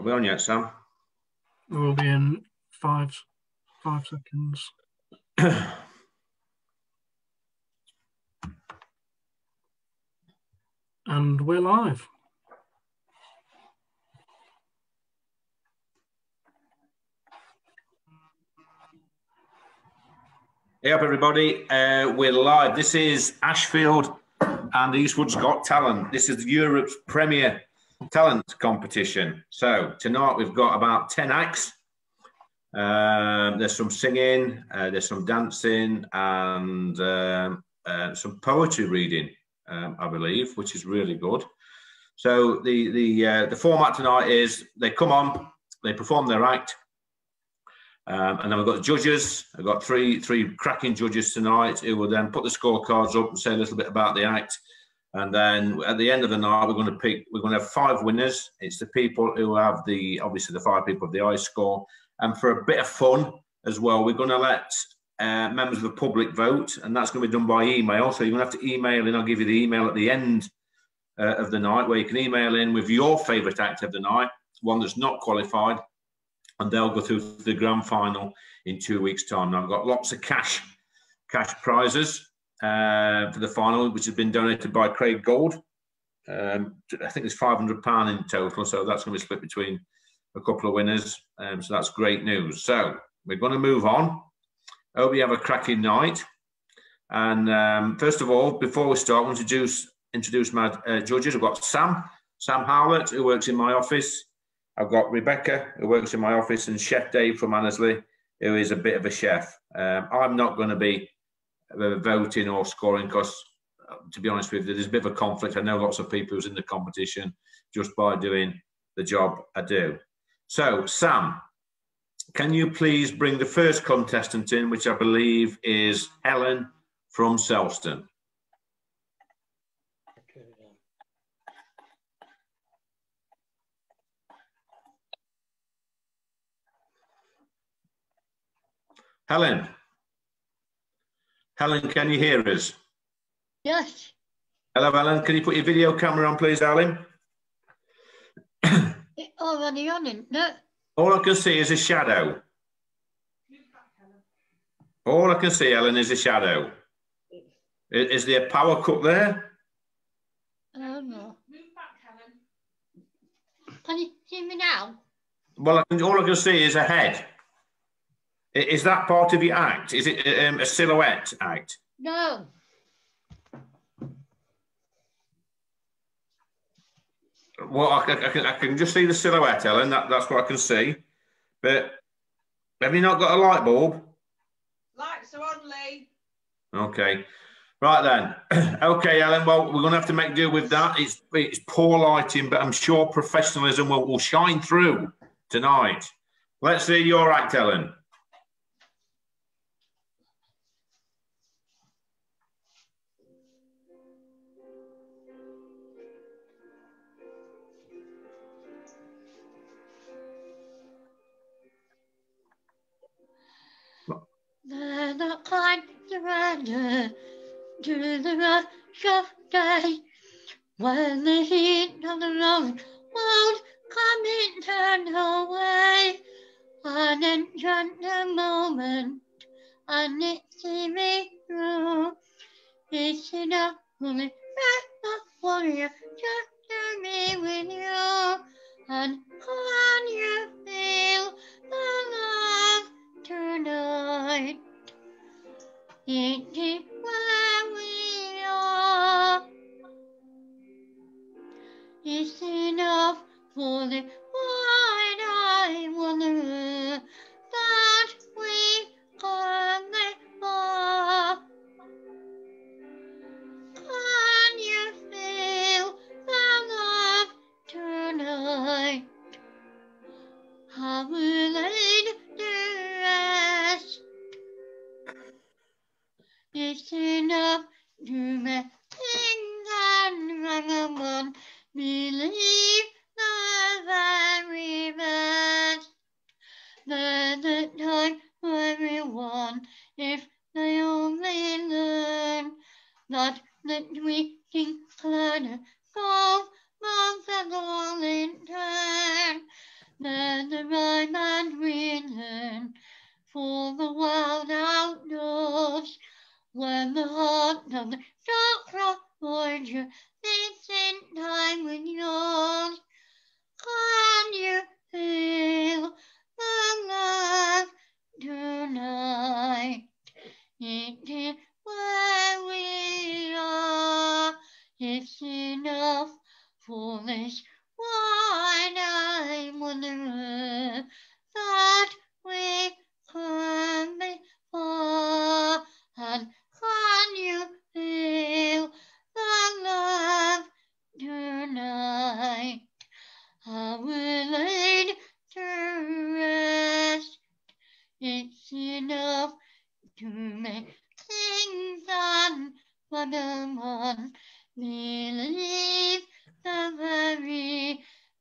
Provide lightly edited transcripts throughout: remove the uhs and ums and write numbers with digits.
we on yet, Sam? We'll be in five seconds. And we're live. Hey up, everybody. We're live. This is Ashfield and Eastwood's Got Talent. This is Europe's premier talent competition. So tonight we've got about 10 acts. There's some singing, there's some dancing, and some poetry reading, I believe, which is really good. So the format tonight is they come on, they perform their act. And then we've got the judges. I've got three cracking judges tonight who will then put the scorecards up and say a little bit about the act. And then at the end of the night, we're going to have 5 winners. It's the people who have obviously the 5 people of the high score. And for a bit of fun as well, we're going to let members of the public vote, and that's going to be done by email. So you're going to have to email in. I'll give you the email at the end of the night where you can email in with your favourite act of the night, one that's not qualified. And they'll go through to the grand final in 2 weeks' time. Now, I've got lots of cash prizes for the final, which has been donated by Craig Gold. I think it's £500 in total, so that's going to be split between a couple of winners. So that's great news. So we're going to move on. I hope you have a cracking night. And first of all, before we start, I want to introduce my judges. I've got Sam Howlett, who works in my office. I've got Rebecca, who works in my office, and Chef Dave from Annesley, who is a bit of a chef. I'm not going to be voting or scoring because, to be honest with you, there's a bit of a conflict. I know lots of people who's in the competition just by doing the job I do. So, Sam, can you please bring the first contestant in, which I believe is Helen from Selston? Helen, can you hear us? Yes. Hello, Helen. Can you put your video camera on, please, darling? It's already on, isn't it? All I can see is a shadow. All I can see, Helen, is a shadow. Is there a power cut there? I don't know. Move back, Helen. Can you see me now? Well, all I can see is a head. Is that part of your act? Is it a silhouette act? No. Well, I can just see the silhouette, Ellen. That's what I can see. But have you not got a light bulb? Lights are on, Lee. Okay. Right then. Okay, Ellen. Well, we're going to have to make do with that. It's poor lighting, but I'm sure professionalism will shine through tonight. Let's see your act, Ellen. Then I climbed the ladder to the rush of day, when the heat of the road won't come in turn away. An enchanted moment, and it see me through. It's enough for me, the warrior, just to be with you. And can you feel the love tonight? It is where we are. It's enough for the wide-eyed wanderer that we come this far. Can you feel the love tonight? Have we laid to rest? It's enough to make things and vagabond believe the very best. There's a time for everyone if they only learn that the tweaking cloud go both and all in turn. find you missing time with yours? Can you feel the love tonight? It is where we are. It's enough for this one. I'm wondering that we can be far. And can you feel the love tonight? I will lead to rest. It's enough to make things unforgettable. Believe the very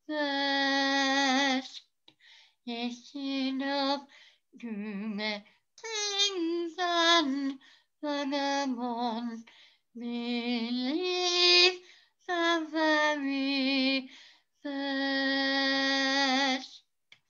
best. It's enough to make things unforgettable. Believe the very best.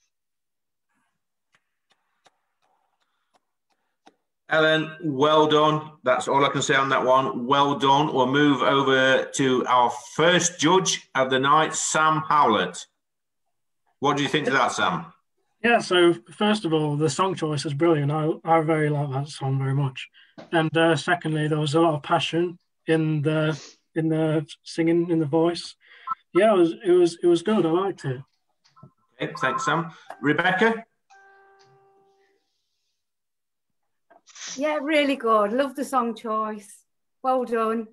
Ellen, well done. That's all I can say on that one. Well done. We'll move over to our first judge of the night, Sam Howlett. What do you think of that, Sam? Yeah, so first of all, the song choice is brilliant. I really like that song very much. And secondly, there was a lot of passion in the singing, in the voice. Yeah, it was good. I liked it. Okay, thanks, Sam. Rebecca? Yeah, really good. Love the song choice. Well done.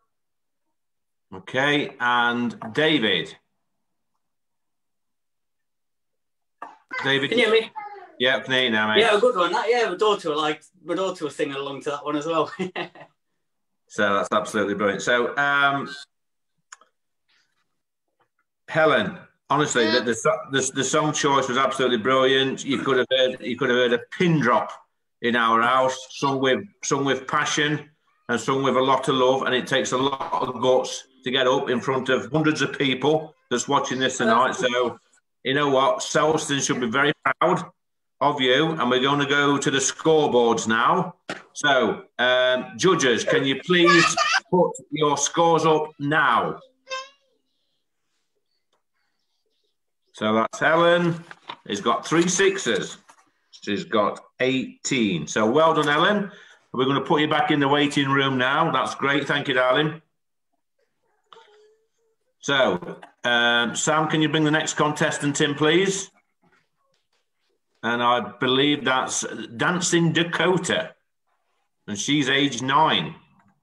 Okay, and David? David? Can you hear me? Yeah, I can hear you now, mate. Yeah, a good one. Yeah, my daughter was singing along to that one as well. So that's absolutely brilliant. So, Helen, honestly, the song choice was absolutely brilliant. You could have heard a pin drop in our house, sung with passion and sung with a lot of love. And it takes a lot of guts to get up in front of hundreds of people that's watching this tonight. So, you know what? Selston should be very proud of you. And we're going to go to the scoreboards now. So, judges, can you please put your scores up now? So that's Helen. He's got 3 6s. She's got 18. So well done, Helen. We're going to put you back in the waiting room now. That's great. Thank you, darling. So, Sam, can you bring the next contestant in, please? And I believe that's Dancing Dakota. And she's age 9.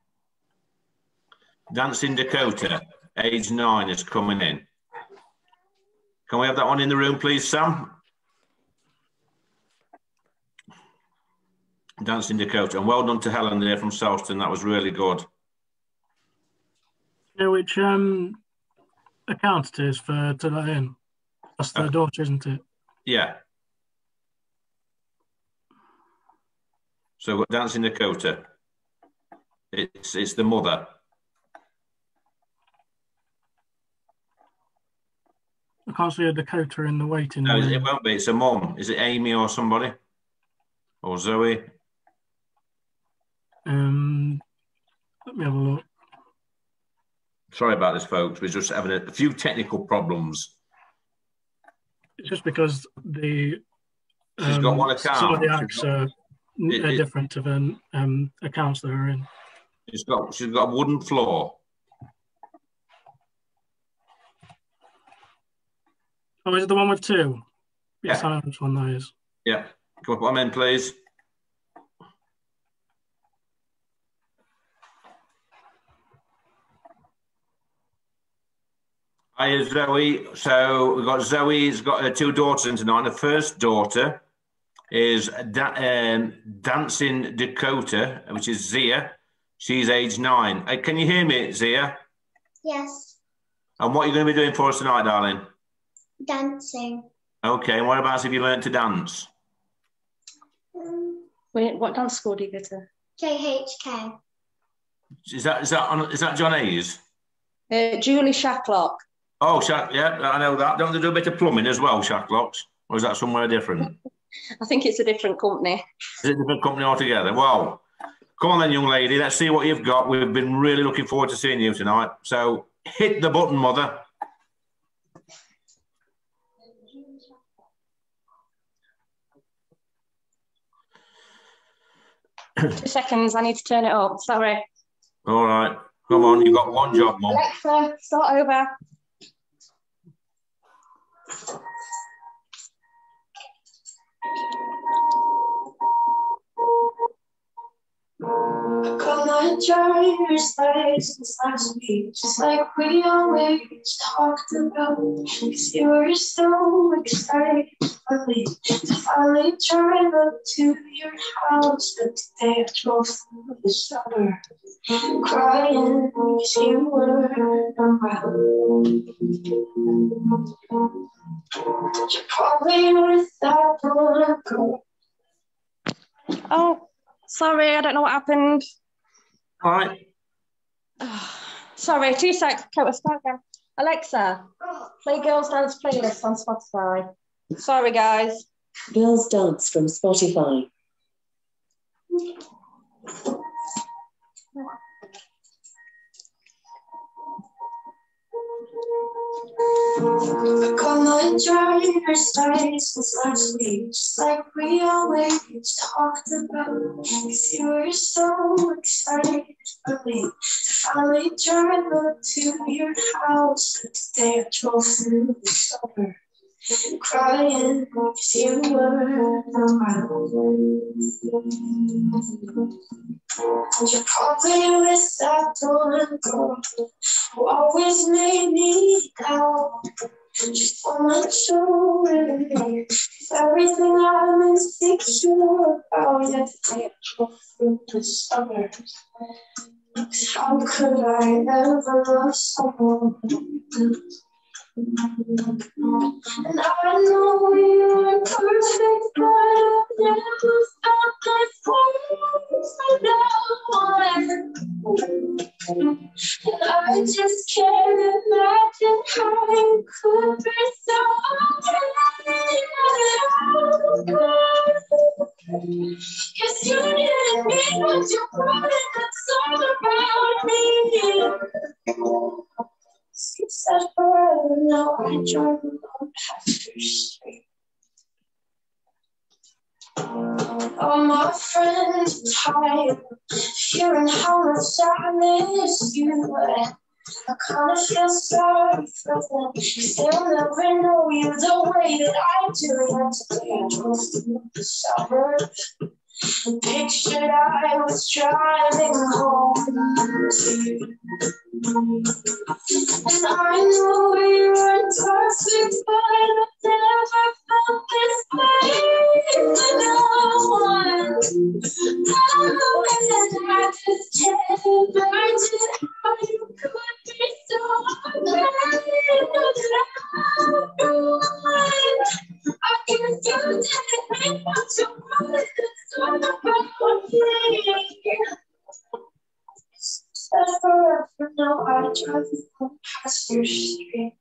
Dancing Dakota, age 9, is coming in. Can we have that one in the room, please, Sam? Dancing Dakota. And well done to Helen there from Selston. That was really good. You know which account it is to let in? That's their daughter, isn't it? Yeah. So Dancing Dakota. It's the mother. I can't see a Dakota in the waiting No, room. it won't be. It's a mum. Is it Amy or somebody? Or Zoe? Let me have a look. Sorry about this, folks. We're just having a few technical problems. It's just because She's got one account. some of the acts are different to the accounts that are in. She's got a wooden floor. Oh, is it the one with 2? Yes, Yeah. I know which one that is. Yeah. Come on, put them in, please. Hi, Zoe. So we've got Zoe's got her 2 daughters in tonight. The first daughter is Dancing Dakota, which is Zia. She's age 9. Can you hear me, Zia? Yes, And what are you going to be doing for us tonight, darling? dancing. Okay, and whereabouts have you learnt to dance? Wait, what dance school do you go to? JHK. Is that John Hayes? Julie Shacklock. Oh, yeah, I know that. Don't they do a bit of plumbing as well, Shacklocks? Or is that somewhere different? I think it's a different company. Is it a different company altogether? Well, Come on then, young lady. Let's see what you've got. We've been really looking forward to seeing you tonight. So hit the button, mother. 2 seconds, I need to turn it up. Sorry. All right. Come on, you've got one job, Mum. Alexa, start over. I got my driver's license last week, just like we always talked about. 'Cause you were so excited for me to finally drive up to your house. But today I drove through the suburb, crying 'cause you weren't around. You're probably with that one girl. Oh, sorry, I don't know what happened. All right. Sorry, 2 seconds. Okay, we'll start again. Alexa, play Girls Dance playlist on Spotify. Sorry, guys. Girls Dance from Spotify. I got my driver's license last week, just like we always talked about. 'Cause you were so excited for me to finally drive up to your house. But today I drove through the suburb, crying 'cause you weren't around. And you're probably with that one girl who always made me doubt. Just wanna show it, 'cause everything I'm insecure about. Yet today I drove through the suburbs. 'Cause how could I ever love someone else? And I know we weren't perfect, but I've never felt this close to no one. And I just can't imagine how you could be so good. 'Cause you didn't mean what you wanted, that's all about me. You said forever, now I drive alone past your street. All my friends are tired of hearing how much I miss you. I kinda feel sorry for them, 'cause they'll never know you the way that I do. And today I drove through the suburbs and pictured I was driving home to you. And I know we weren't perfect, but I've never felt this way with no one. Oh, and I just can't imagine how you could be so bad without no one. I can feel that it what you wanted, it's all about me. Forever now I drive home past your street.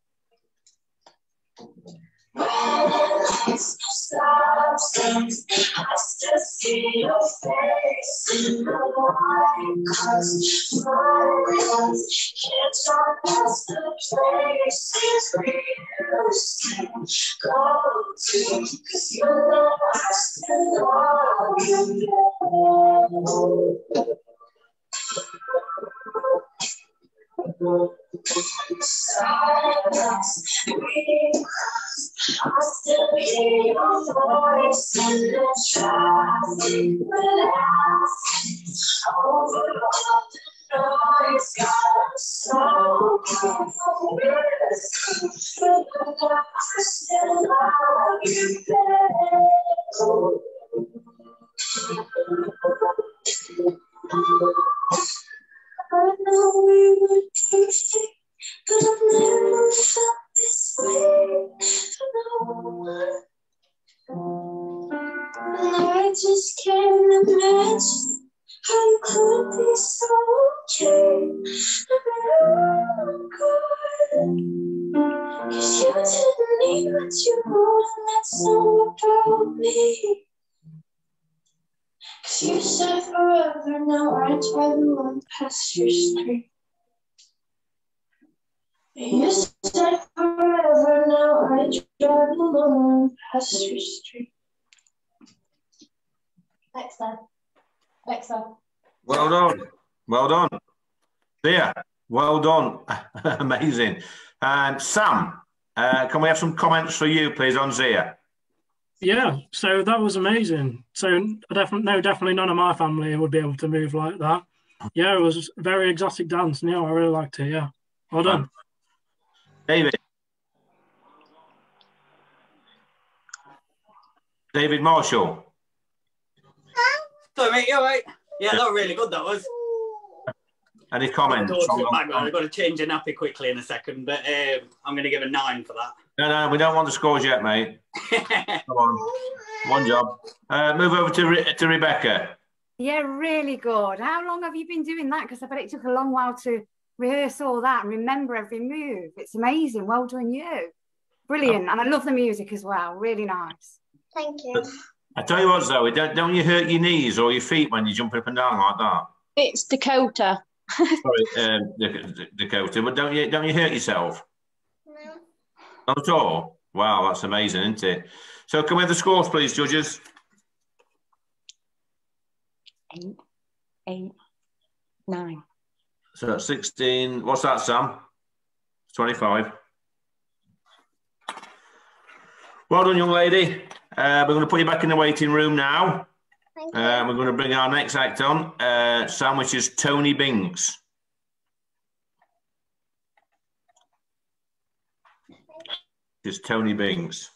When it's stop signs, I still see your face in the white cars. My eyes can't talk past the places we used to go to. 'Cause you know I still want you there. Silence, because I still hear your voice in the traffic without over all the noise. God, I'm so confused, but I still love you I know we were perfect, but I've never felt this way for no one. And I just can't imagine how you could be so okay. I'm good, 'cause you didn't need what you wanted, and that's all about me. You said forever, now I drive along past your street. You said forever, now I drive along past your street. Alexa. Alexa. Well done. Well done. Thea, well done. Amazing. And Sam, can we have some comments for you, please, on Zia? Yeah, so that was amazing. So definitely none of my family would be able to move like that. Yeah, it was a very exotic dance. And yeah, I really liked it. Yeah, well done. David Marshall. Sorry, mate, you all right? Yeah, that was really good, that was. Any comments? I've got to change a nappy quickly in a second, but I'm going to give a 9 for that. No, we don't want the scores yet, mate. Come on. One job. Move over to Rebecca. Yeah, really good. How long have you been doing that? Because I bet it took a long while to rehearse all that and remember every move. It's amazing. Well done, you. Brilliant. And I love the music as well. Really nice. Thank you. I tell you what, Zoe, don't you hurt your knees or your feet when you jump up and down like that? It's Dakota. Sorry, Dakota, but don't you hurt yourself? No. Not at all? Wow, that's amazing, isn't it? So can we have the scores, please, judges? 8, 9. So that's 16. What's that, Sam? 25. Well done, young lady. We're going to put you back in the waiting room now. Thank you. We're going to bring our next act on, Sam, which is Tony Binks. It's Tony Binks.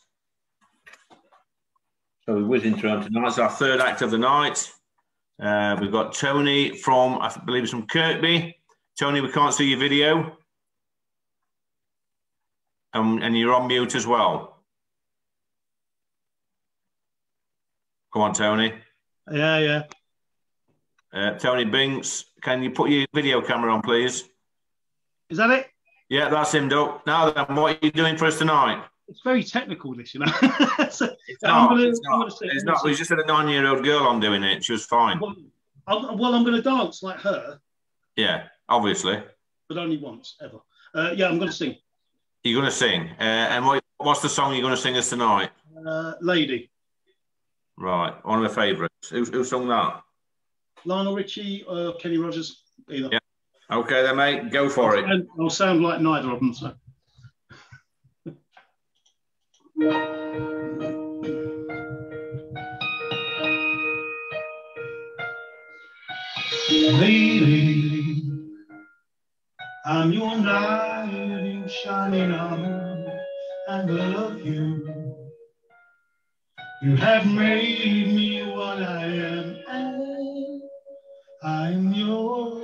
So we're whizzing through tonight. It's our third act of the night. We've got Tony from, I believe it's from Kirkby. Tony, we can't see your video. And you're on mute as well. Come on, Tony. Yeah. Tony Binks, can you put your video camera on, please? Is that it? Yeah, that's him, Doug. Now then, what are you doing for us tonight? It's very technical, this, you know. It's not. We just had a 9-year-old girl on doing it. She was fine. Well, I'm going to dance like her. Yeah, obviously. But only once, ever. Yeah, I'm going to sing. You're going to sing. And what's the song you're going to sing us tonight? Lady. Right, one of my favourites. Who sung that? Lionel Richie or Kenny Rogers, either. Yeah. Okay then, mate, go for it. I'll sound like neither of them, so. Lady, I'm your knight shining armor, and I love you. You have made me what I am, and I'm yours.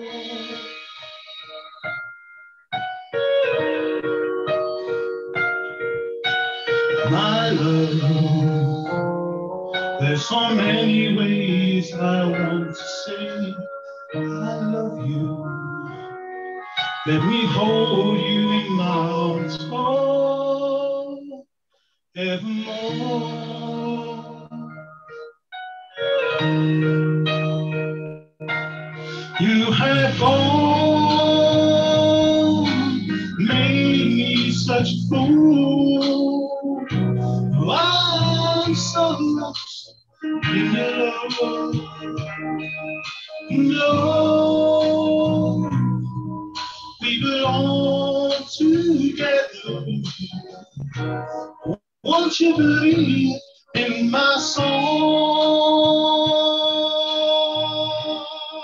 My love, there's so many ways I want to say I love you. Let me hold you in my arms forevermore. You have gone, made me such a fool. I'm so lost in your love. No, we belong together. Won't you believe in my song?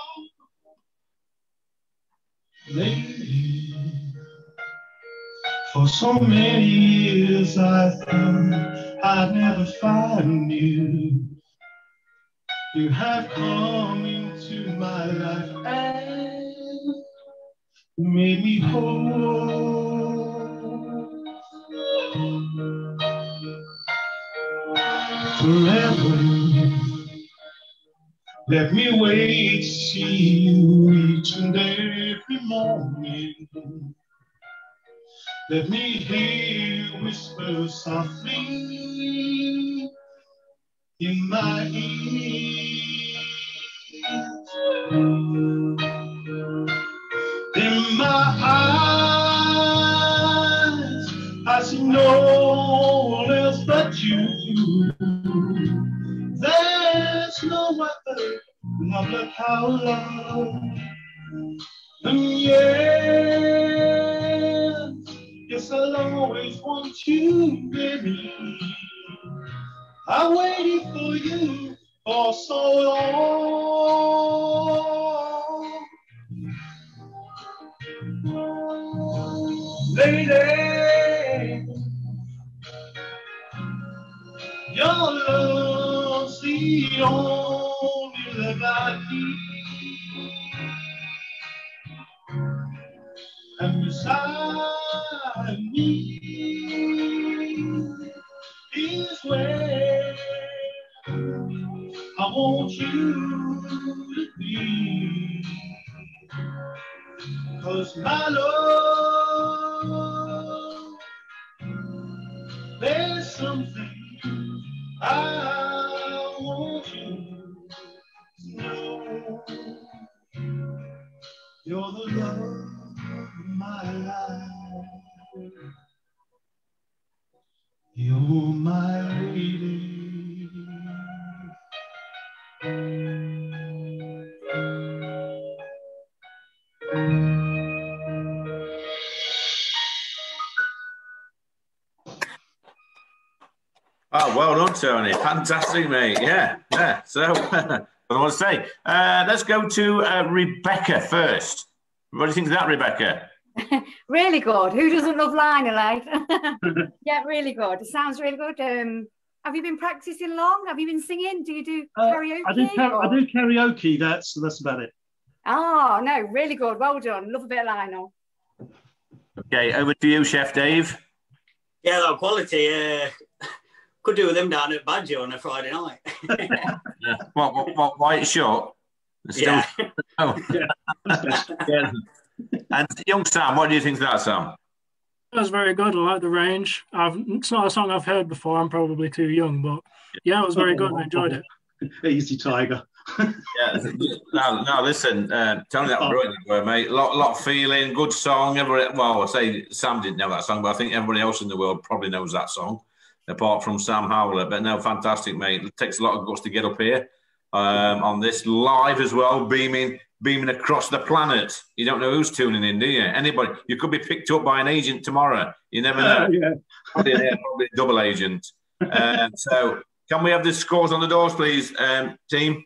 Lady, for so many years I thought I'd never find you. You have come into my life and made me whole. Forever, let me wait to see you each and every morning. Let me hear you whisper softly in my ear. look how love. And yeah, yes, I'll always want you, baby. I waited for you for so long. Lady, your love's the only love I need. And beside me is where I want you to be. 'Cause my love, there's something I want you to know. You're the love of my life. You're my lady. Oh, well done, Tony. Fantastic, mate. Yeah. So, what I want to say. Let's go to Rebecca first. What do you think of that, Rebecca? Really good. Who doesn't love Lionel, eh? Yeah, really good. It sounds really good. Have you been practicing long? Have you been singing? Do you do karaoke? I do karaoke. That's about it. Oh, no, really good. Well done. Love a bit of Lionel. Okay, over to you, Chef Dave. Yeah, that quality. Could do with them down at Badger on a Friday night. What, why it's short? Yeah. Oh. Yeah. And young Sam, what do you think of that, Sam? That was very good. I like the range. It's not a song I've heard before. I'm probably too young, but yeah, it was very good. I enjoyed it. Easy, Tiger. Yeah. No, listen, Tony, that was brilliant, mate. Lot of feeling, good song. I say Sam didn't know that song, but I think everybody else in the world probably knows that song, apart from Sam Howler. But no, fantastic, mate. It takes a lot of guts to get up here on this live as well, beaming across the planet. You don't know who's tuning in, do you? Anybody. You could be picked up by an agent tomorrow. You never know. Yeah. Probably a double agent. So can we have the scores on the doors, please, team?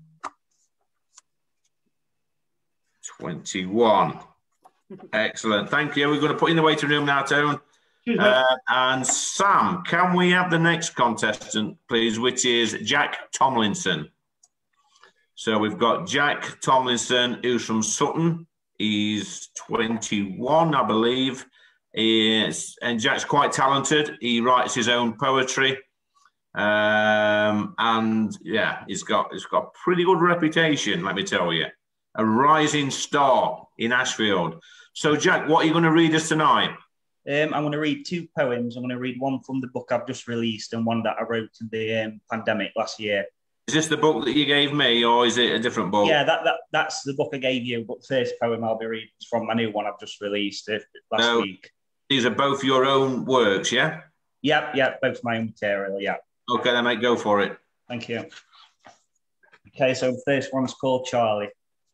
21. Excellent. Thank you. We're going to put you in the waiting room now, Tone. And Sam, can we have the next contestant, please, which is Jack Tomlinson? So we've got Jack Tomlinson, who's from Sutton. He's 21, I believe. And Jack's quite talented. He writes his own poetry. And yeah, he's got a pretty good reputation, let me tell you. A rising star in Ashfield. So, Jack, what are you going to read us tonight? I'm going to read two poems. I'm going to read one from the book I've just released and one that I wrote in the pandemic last year. Is this the book that you gave me, or is it a different book? Yeah, that's the book I gave you, but the first poem I'll be reading is from my new one I've just released last week. These are both your own works, yeah? Yep, both my own material, yeah. Okay, then, mate, go for it. Thank you. Okay, so the first one's called Charlie.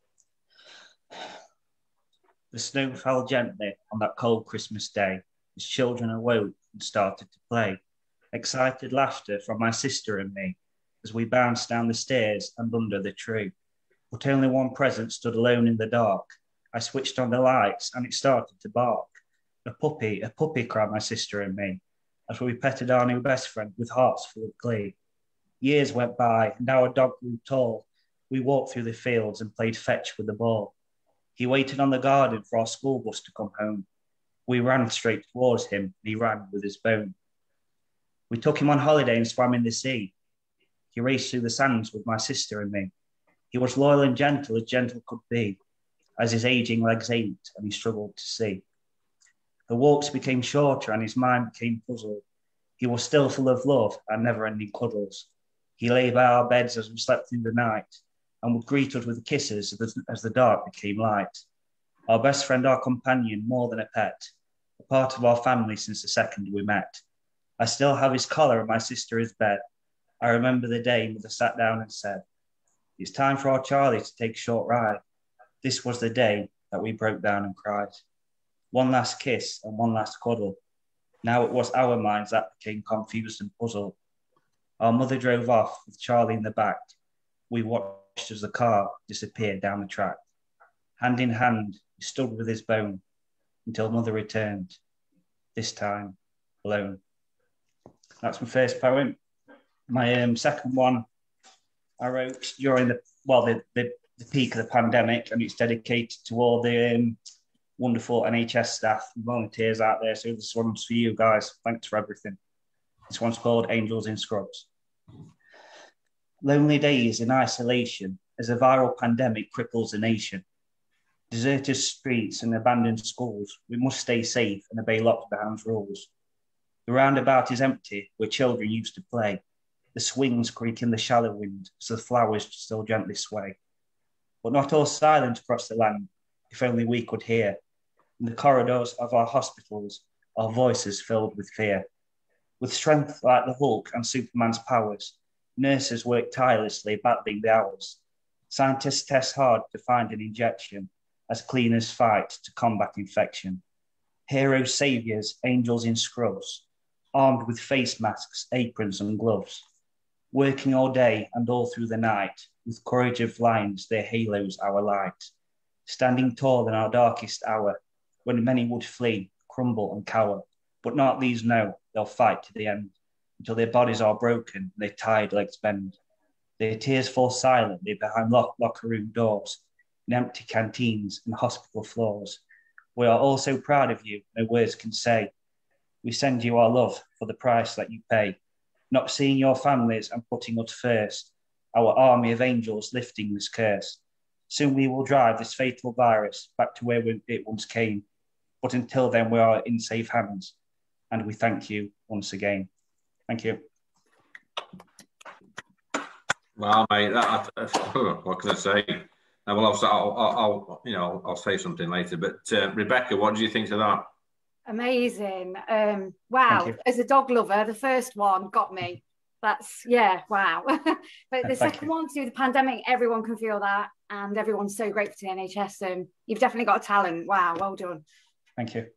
The snow fell gently on that cold Christmas day as children awoke and started to play. Excited laughter from my sister and me as we bounced down the stairs and under the tree. But only one present stood alone in the dark. I switched on the lights and it started to bark. A puppy, cried my sister and me as we petted our new best friend with hearts full of glee. Years went by and our dog grew tall. We walked through the fields and played fetch with the ball. He waited on the garden for our school bus to come home. We ran straight towards him and he ran with his bone. We took him on holiday and swam in the sea. He raced through the sands with my sister and me. He was loyal and gentle as gentle could be, as his aging legs ached and he struggled to see. The walks became shorter and his mind became puzzled. He was still full of love and never-ending cuddles. He lay by our beds as we slept through the night and would greet us with kisses as the dark became light. Our best friend, our companion, more than a pet, a part of our family since the second we met. I still have his collar and my sister his bed. I remember the day Mother sat down and said, It's time for our Charlie to take a short ride. This was the day that we broke down and cried. One last kiss and one last cuddle. Now it was our minds that became confused and puzzled. Our mother drove off with Charlie in the back. We watched as the car disappeared down the track. Hand in hand, he stood with his bone until mother returned, this time alone. That's my first poem. My second one I wrote during the peak of the pandemic, and it's dedicated to all the wonderful NHS staff and volunteers out there. So this one's for you guys. Thanks for everything. This one's called Angels in Scrubs. Lonely days in isolation as a viral pandemic cripples a nation. Deserted streets and abandoned schools. We must stay safe and obey lockdown's rules. The roundabout is empty where children used to play. The swings creak in the shallow wind as the flowers still gently sway. But not all silent across the land, if only we could hear. In the corridors of our hospitals, our voices filled with fear. With strength like the Hulk and Superman's powers, nurses work tirelessly battling the hours. Scientists test hard to find an injection as cleaners fight to combat infection. Heroes, saviors, angels in scrubs, armed with face masks, aprons and gloves. Working all day and all through the night, with courage of lions, their halos our light. Standing tall in our darkest hour, when many would flee, crumble and cower. But not these know, they'll fight to the end, until their bodies are broken, their tired legs bend. Their tears fall silently behind locker room doors, in empty canteens and hospital floors. We are all so proud of you, no words can say. We send you our love for the price that you pay. Not seeing your families and putting us first, our army of angels lifting this curse. Soon we will drive this fatal virus back to where it once came. But until then, we are in safe hands. And we thank you once again. Thank you. Well, mate, what can I say? Well, I'll say something later. But Rebecca, what do you think of that? Amazing. Wow. As a dog lover, the first one got me. Wow. But the second one, through the pandemic, everyone can feel that. And everyone's so grateful to the NHS. And you've definitely got a talent. Wow. Well done. Thank you.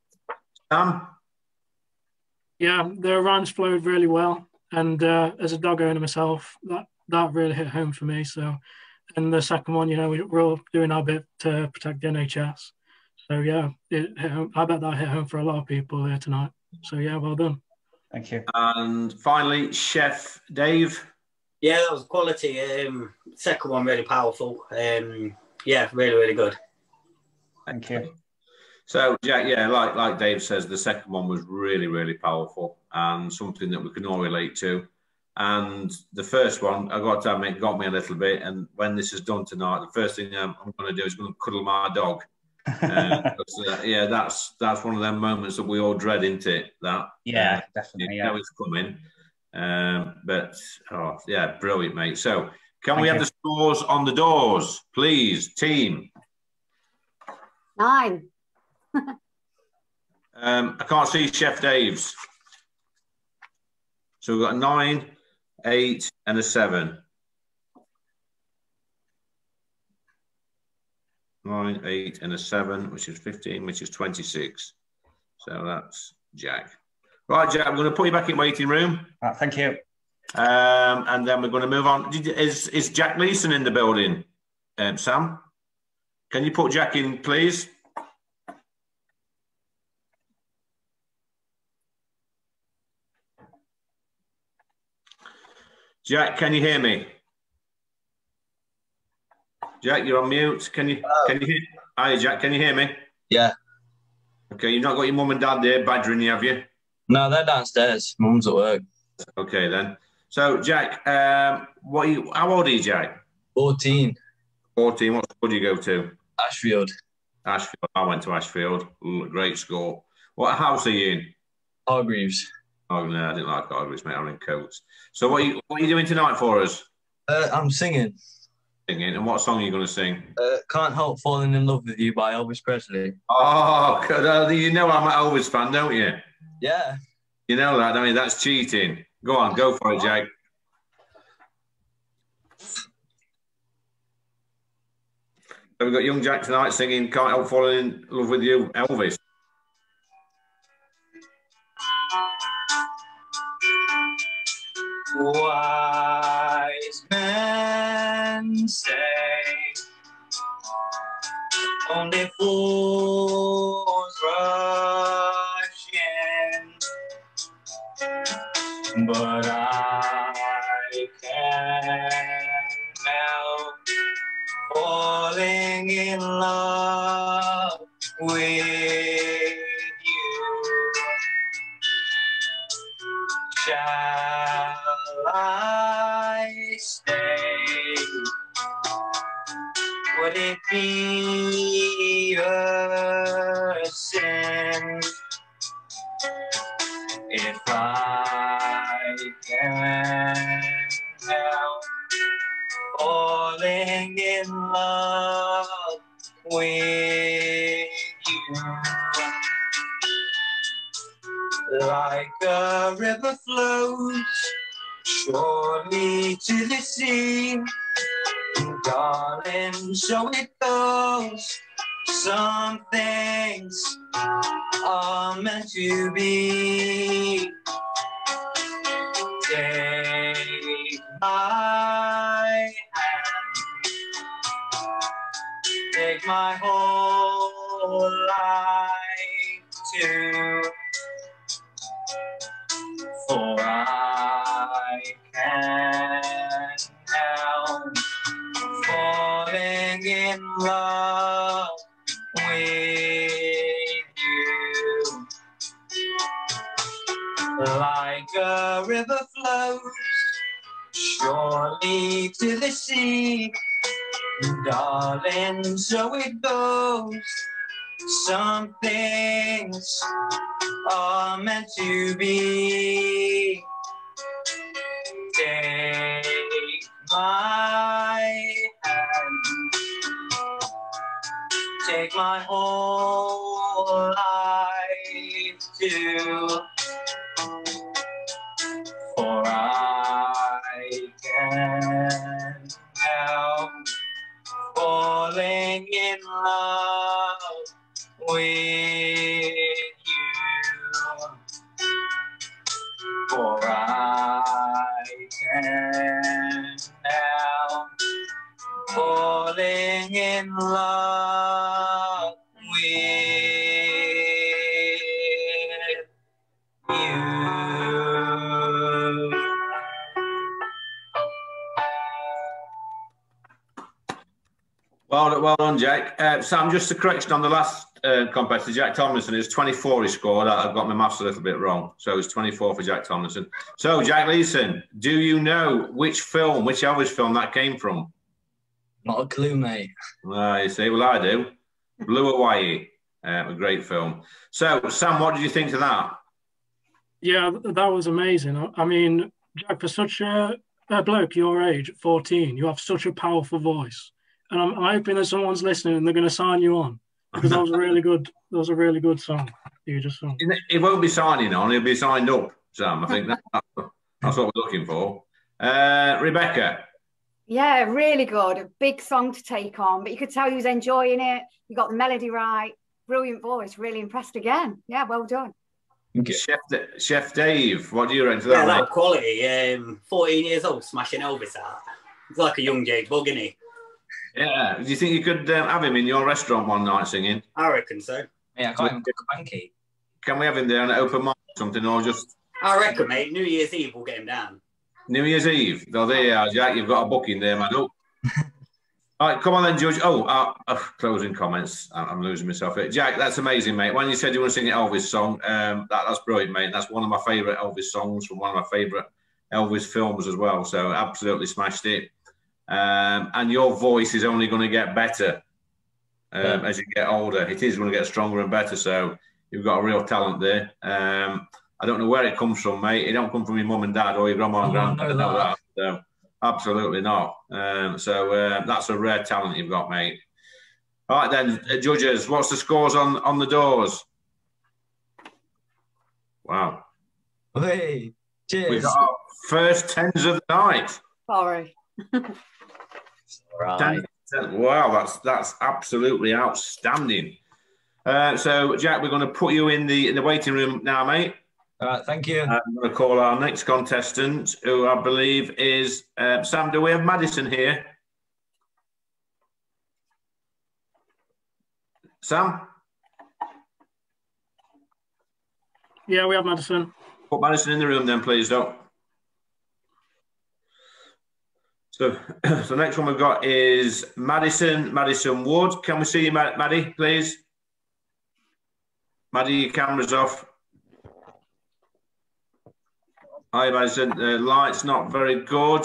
Yeah, the rhymes flowed really well. And as a dog owner myself, that really hit home for me. So, and the second one, we're all doing our bit to protect the NHS. So yeah, I bet that hit home for a lot of people here tonight. So yeah, well done. Thank you. And finally, Chef Dave. Yeah, that was quality. Second one really powerful. Yeah, really, really good. Thank you. So Jack, yeah, like Dave says, the second one was really, really powerful and something that we can all relate to. And the first one, I got to admit, got me a little bit. And when this is done tonight, the first thing I'm going to do is going to cuddle my dog. Yeah, that's one of them moments that we all dread, isn't it? That definitely. You know it's coming. Yeah, brilliant, mate. So can we have the scores on the doors, please, team? 9. I can't see Chef Dave's. So we've got a 9, 8, and a 7. 9, 8, and a 7, which is 15, which is 26. So that's Jack. Right, Jack, I'm going to put you back in waiting room. Thank you. And then we're going to move on. Is Jack Leeson in the building, Sam? Can you put Jack in, please? Jack, can you hear me? Jack, you're on mute. Can you hear? Hi, Jack. Can you hear me? Yeah. Okay, you've not got your mum and dad there badgering you, have you? No, they're downstairs. Mum's at work. Okay, then. So, Jack, how old are you, Jack? 14. 14. What school do you go to? Ashfield. Ashfield. I went to Ashfield. Great school. What house are you in? Hargreaves. Oh, no, I didn't like Hargreaves, mate. I'm in Coates. So, what are you doing tonight for us? I'm singing. Singing. And what song are you going to sing? Can't Help Falling in Love with You by Elvis Presley. Oh, you know I'm an Elvis fan, don't you? Yeah. You know that, I mean, that's cheating. Go on, go for it, Jack. So we've got young Jack tonight singing Can't Help Falling in Love with You, Elvis. Wise men say only fools rush in, but I can't help falling in love with you. Shall I stay? Would it be a sin if I can help falling in love with you? Like a river flows surely to the sea, darling, so it goes. Some things are meant to be. Take my hand, take my whole life too, for I can't help falling in love with you. Like a river flows surely to the sea, darling, so it goes. Some things are meant to be. Take my hand, take my whole life too, for I can't help falling in love with you, for I can't help falling in love with you. Well done, Jack. Sam, just a correction on the last competitor, Jack Tomlinson. It was 24 he scored. I've got my maths a little bit wrong. So it was 24 for Jack Tomlinson. So, Jack Leeson, do you know which Elvis film that came from? Not a clue, mate. You see, well, I do. Blue Hawaii, a great film. So, Sam, what did you think of that? Yeah, that was amazing. I mean, Jack, for such a bloke your age, 14, you have such a powerful voice. And I'm hoping that someone's listening and they're going to sign you on, because that was a really good. That was a really good song you just sung. He won't be signing on; he'll be signed up, Sam. I think that's what we're looking for. Rebecca. Yeah, really good. A big song to take on, but you could tell he was enjoying it. You got the melody right. Brilliant voice. Really impressed again. Yeah, well done. Chef Dave, what do you reckon to Yeah, that? that quality. 14 years old, smashing Elvis out. It's like a young Jade Bug, isn't he? Yeah. Do you think you could have him in your restaurant one night singing? I reckon so. Yeah, I can't even cook a pancake. Can we have him there on an open mic or something, or just... I reckon, mate, New Year's Eve we'll get him down. New Year's Eve? Oh, there you are, Jack. You've got a booking there, man. All right, come on then, Judge. Closing comments. I'm losing myself here. Jack, that's amazing, mate. When you said you want to sing an Elvis song, that's brilliant, mate. That's one of my favourite Elvis songs from one of my favourite Elvis films as well. So absolutely smashed it. And your voice is only going to get better as you get older. It is going to get stronger and better. So you've got a real talent there. I don't know where it comes from, mate. It don't come from your mum and dad or your grandma and grandpa. Know that. So, absolutely not. So that's a rare talent you've got, mate. All right then, judges. What's the scores on the doors? Wow. Hey, cheers. We've got our first tens of the night. Sorry. Right. Wow, that's absolutely outstanding. So, Jack, we're going to put you in the waiting room now, mate. All right, thank you. I'm going to call our next contestant, who I believe is Sam. Do we have Madison here? Sam? Yeah, we have Madison. Put Madison in the room then, please, Doc. So, the next one we've got is Madison Wood. Can we see you, Maddie, please? Maddie, your camera's off. Hi, Madison. The light's not very good.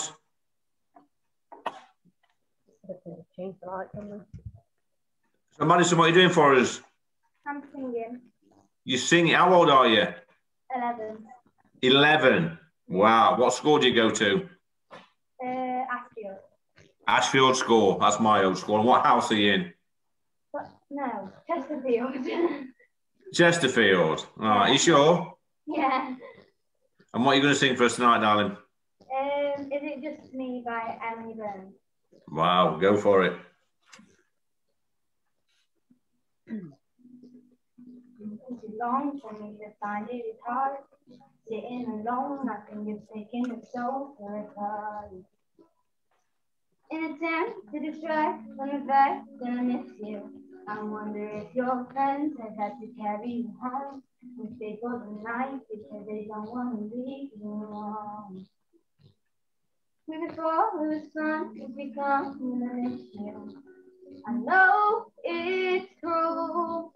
So, Madison, what are you doing for us? I'm singing. You sing. How old are you? 11. 11. Wow. What school do you go to? Ashfield. Ashfield School. That's my old school. And what house are you in? No, Chesterfield. Chesterfield. All right. Are you sure? Yeah. And what are you going to sing for us tonight, darling? Is it Just Me by Emily Burns? Wow. Go for it. It's long for me to find it. It's hard. Sitting alone, I think you're taking the soul for a card. In attempt to distract from the fact that I miss you. I wonder if your friends have had to carry you home and stay for the night because they don't want to leave you alone. Before it was fun to become an issue. I know it's cruel,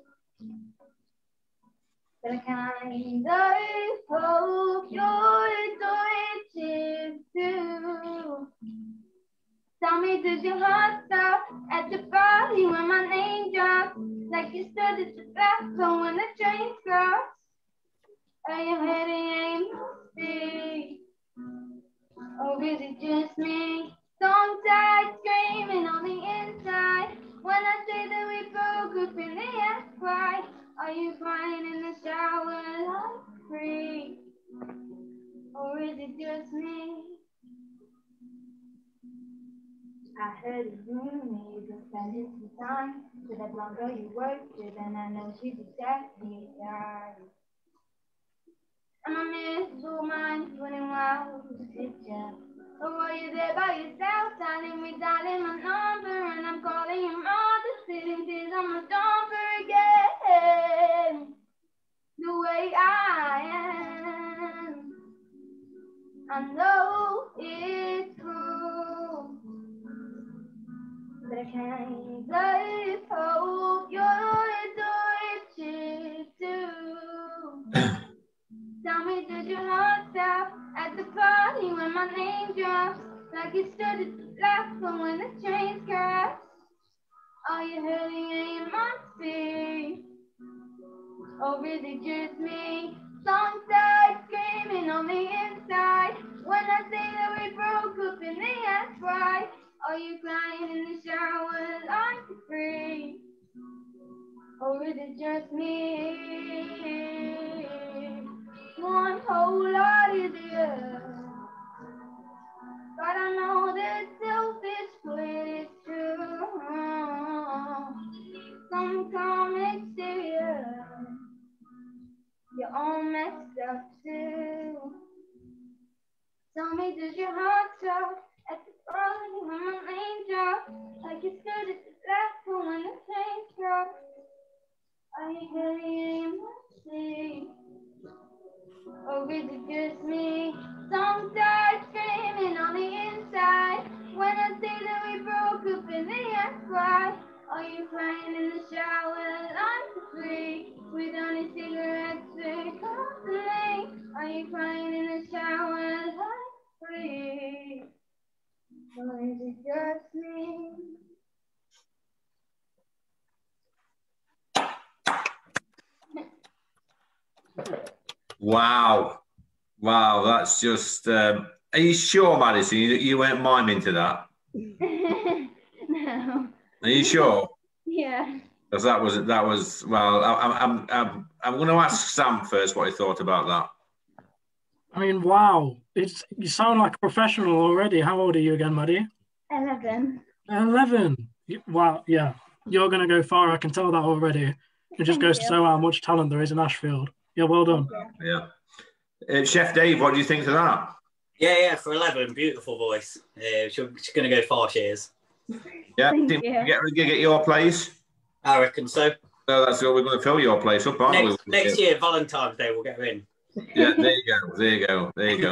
but I kind of hope you're doing it too. Tell me, did your heart stop at the party when my name dropped? Like you stood at the back when the train crossed? Are you heading aim see? Or is it just me? Tongue-tied, screaming on the inside. When I say that we broke up in the ass cry, are you crying in the shower like free? Or is it just me? I heard his roomie, you can spend some time with that blonde girl you worked with, and I know she's exactly right. And my miserable mind's running wild with a picture. Or were you there by yourself, telling me, darling, my number, and I'm calling your mother, sitting tears on my stomach again. The way I am, I know it's cruel. But I can't let hope you're doing it too. Tell me, did your heart stop at the party when my name drops? Like you stood at the platform when the trains crashed? Are you hurting and you must be? Or is it just me? Tongue-tied, screaming on the inside. When I say that we broke up in the ass cry, are you crying in the shower like you're free? Or is it just me? One whole lot easier. But I know that selfish split is true. Some come exterior. You're all messed up too. Tell me, does your heart stop at the party when my name dropped? Like you stood at the platform when the train dropped? Are you hearing me? Or is it just me? Tongue-tied, screaming on the inside. When I say that we broke up in the ass cry, are you crying in the shower like a free? With only cigarettes and coffee. Are you crying in the shower like free? Or is it just me? Wow. Wow, that's just... are you sure, Madison, you weren't miming to that? No. Are you sure? Yeah. Because that was well, I'm going to ask Sam first what he thought about that. I mean, wow. You sound like a professional already. How old are you again, Maddie? 11. 11. Wow, yeah. You're going to go far. I can tell that already. It just goes to show how much talent there is in Ashfield. Yeah, well done. Yeah. Chef Dave, what do you think of that? Yeah, for 11, beautiful voice. She's going to go far, she is. Yeah, did you get a gig at your place? I reckon so. So that's all we're going to fill your place up, aren't we? Next year, Valentine's Day, we'll get her in. Yeah, there you go.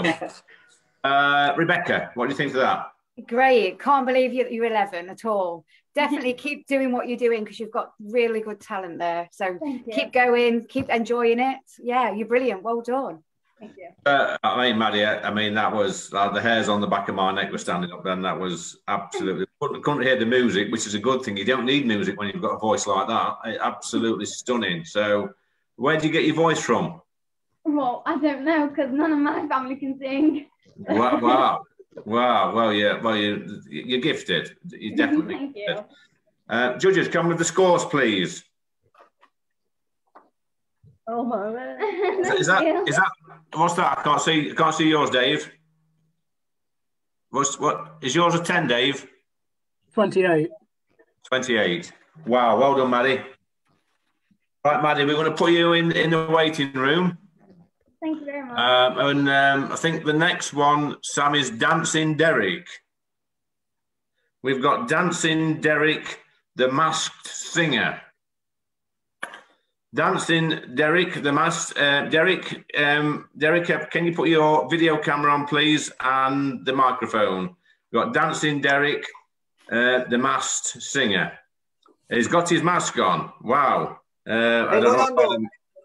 Rebecca, what do you think of that? Great. Can't believe you're 11 at all. Definitely keep doing what you're doing because you've got really good talent there. So keep going, keep enjoying it. Yeah, you're brilliant. Well done. Thank you. I mean, Maddie, that was the hairs on the back of my neck were standing up then. That was absolutely, couldn't hear the music, which is a good thing. You don't need music when you've got a voice like that. Absolutely stunning. So where do you get your voice from? Well, I don't know because none of my family can sing. Wow. Well, you're gifted. You definitely. Thank you. Judges, come with the scores, please. Oh my word. Is that what's that? I can't see yours, Dave. What is yours? A 10, Dave? 28. 28. Wow, well done, Maddie. Right, Maddie, we're going to put you in the waiting room. Thank you very much. I think the next one, Sam, is Dancing Derek. We've got Dancing Derek, the Masked Singer. Dancing Derek, the Masked... Derek, can you put your video camera on, please, and the microphone? We've got Dancing Derek, the Masked Singer. He's got his mask on. Wow. I don't know.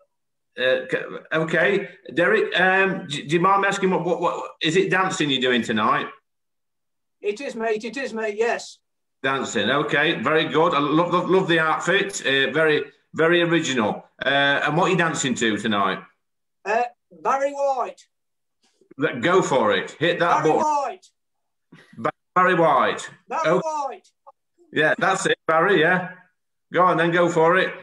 Okay, Derek, do you mind me asking what is it dancing you're doing tonight? It is, mate, yes. Dancing, okay, very good. I love the outfit, very original. And what are you dancing to tonight? Barry White. Go for it, hit that Barry button. White. Barry White. Barry White. Yeah, that's it, Barry, yeah. Go on then, go for it.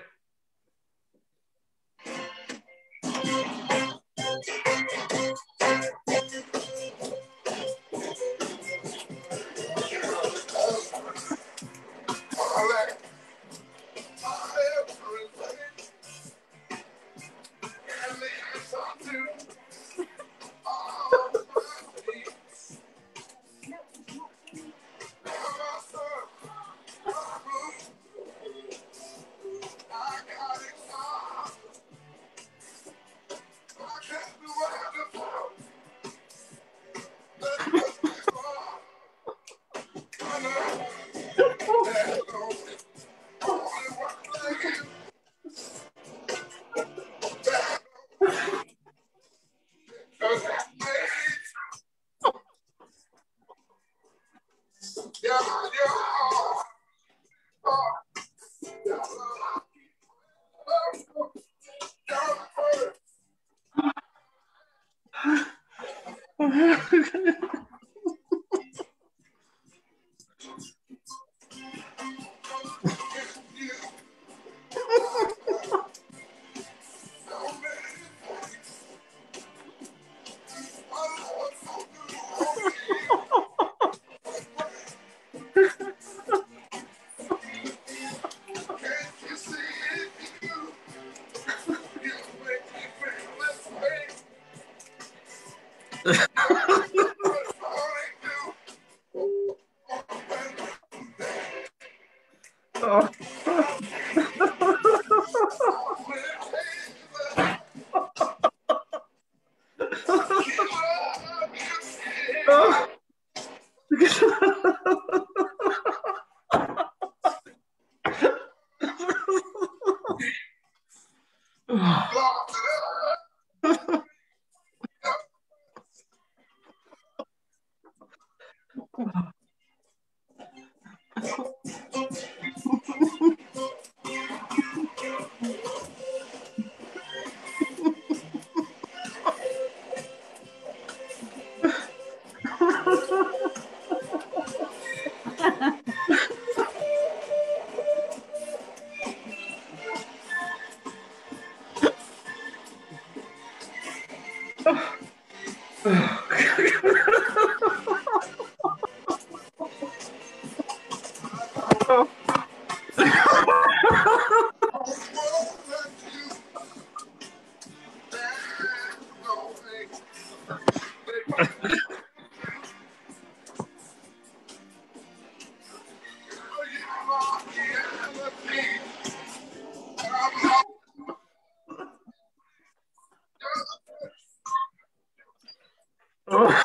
Oh.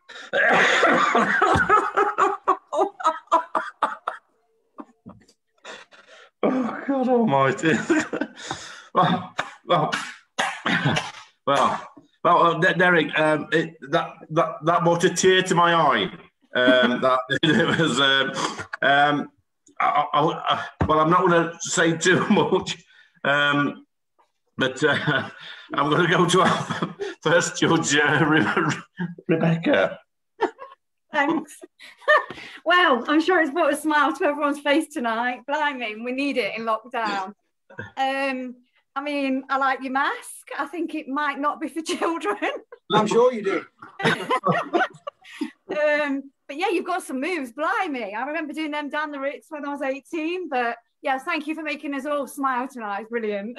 Oh, God almighty. Well, Derek, that brought a tear to my eye. That it was. Well, I'm not going to say too much, but I'm going to go to our first judge, Rebecca. Thanks. Well, I'm sure it's brought a smile to everyone's face tonight. Blimey, we need it in lockdown. I mean, I like your mask. I think it might not be for children. I'm sure you do. But yeah, you've got some moves, blimey. I remember doing them down the Ritz when I was 18. But yeah, thank you for making us all smile tonight. It's brilliant.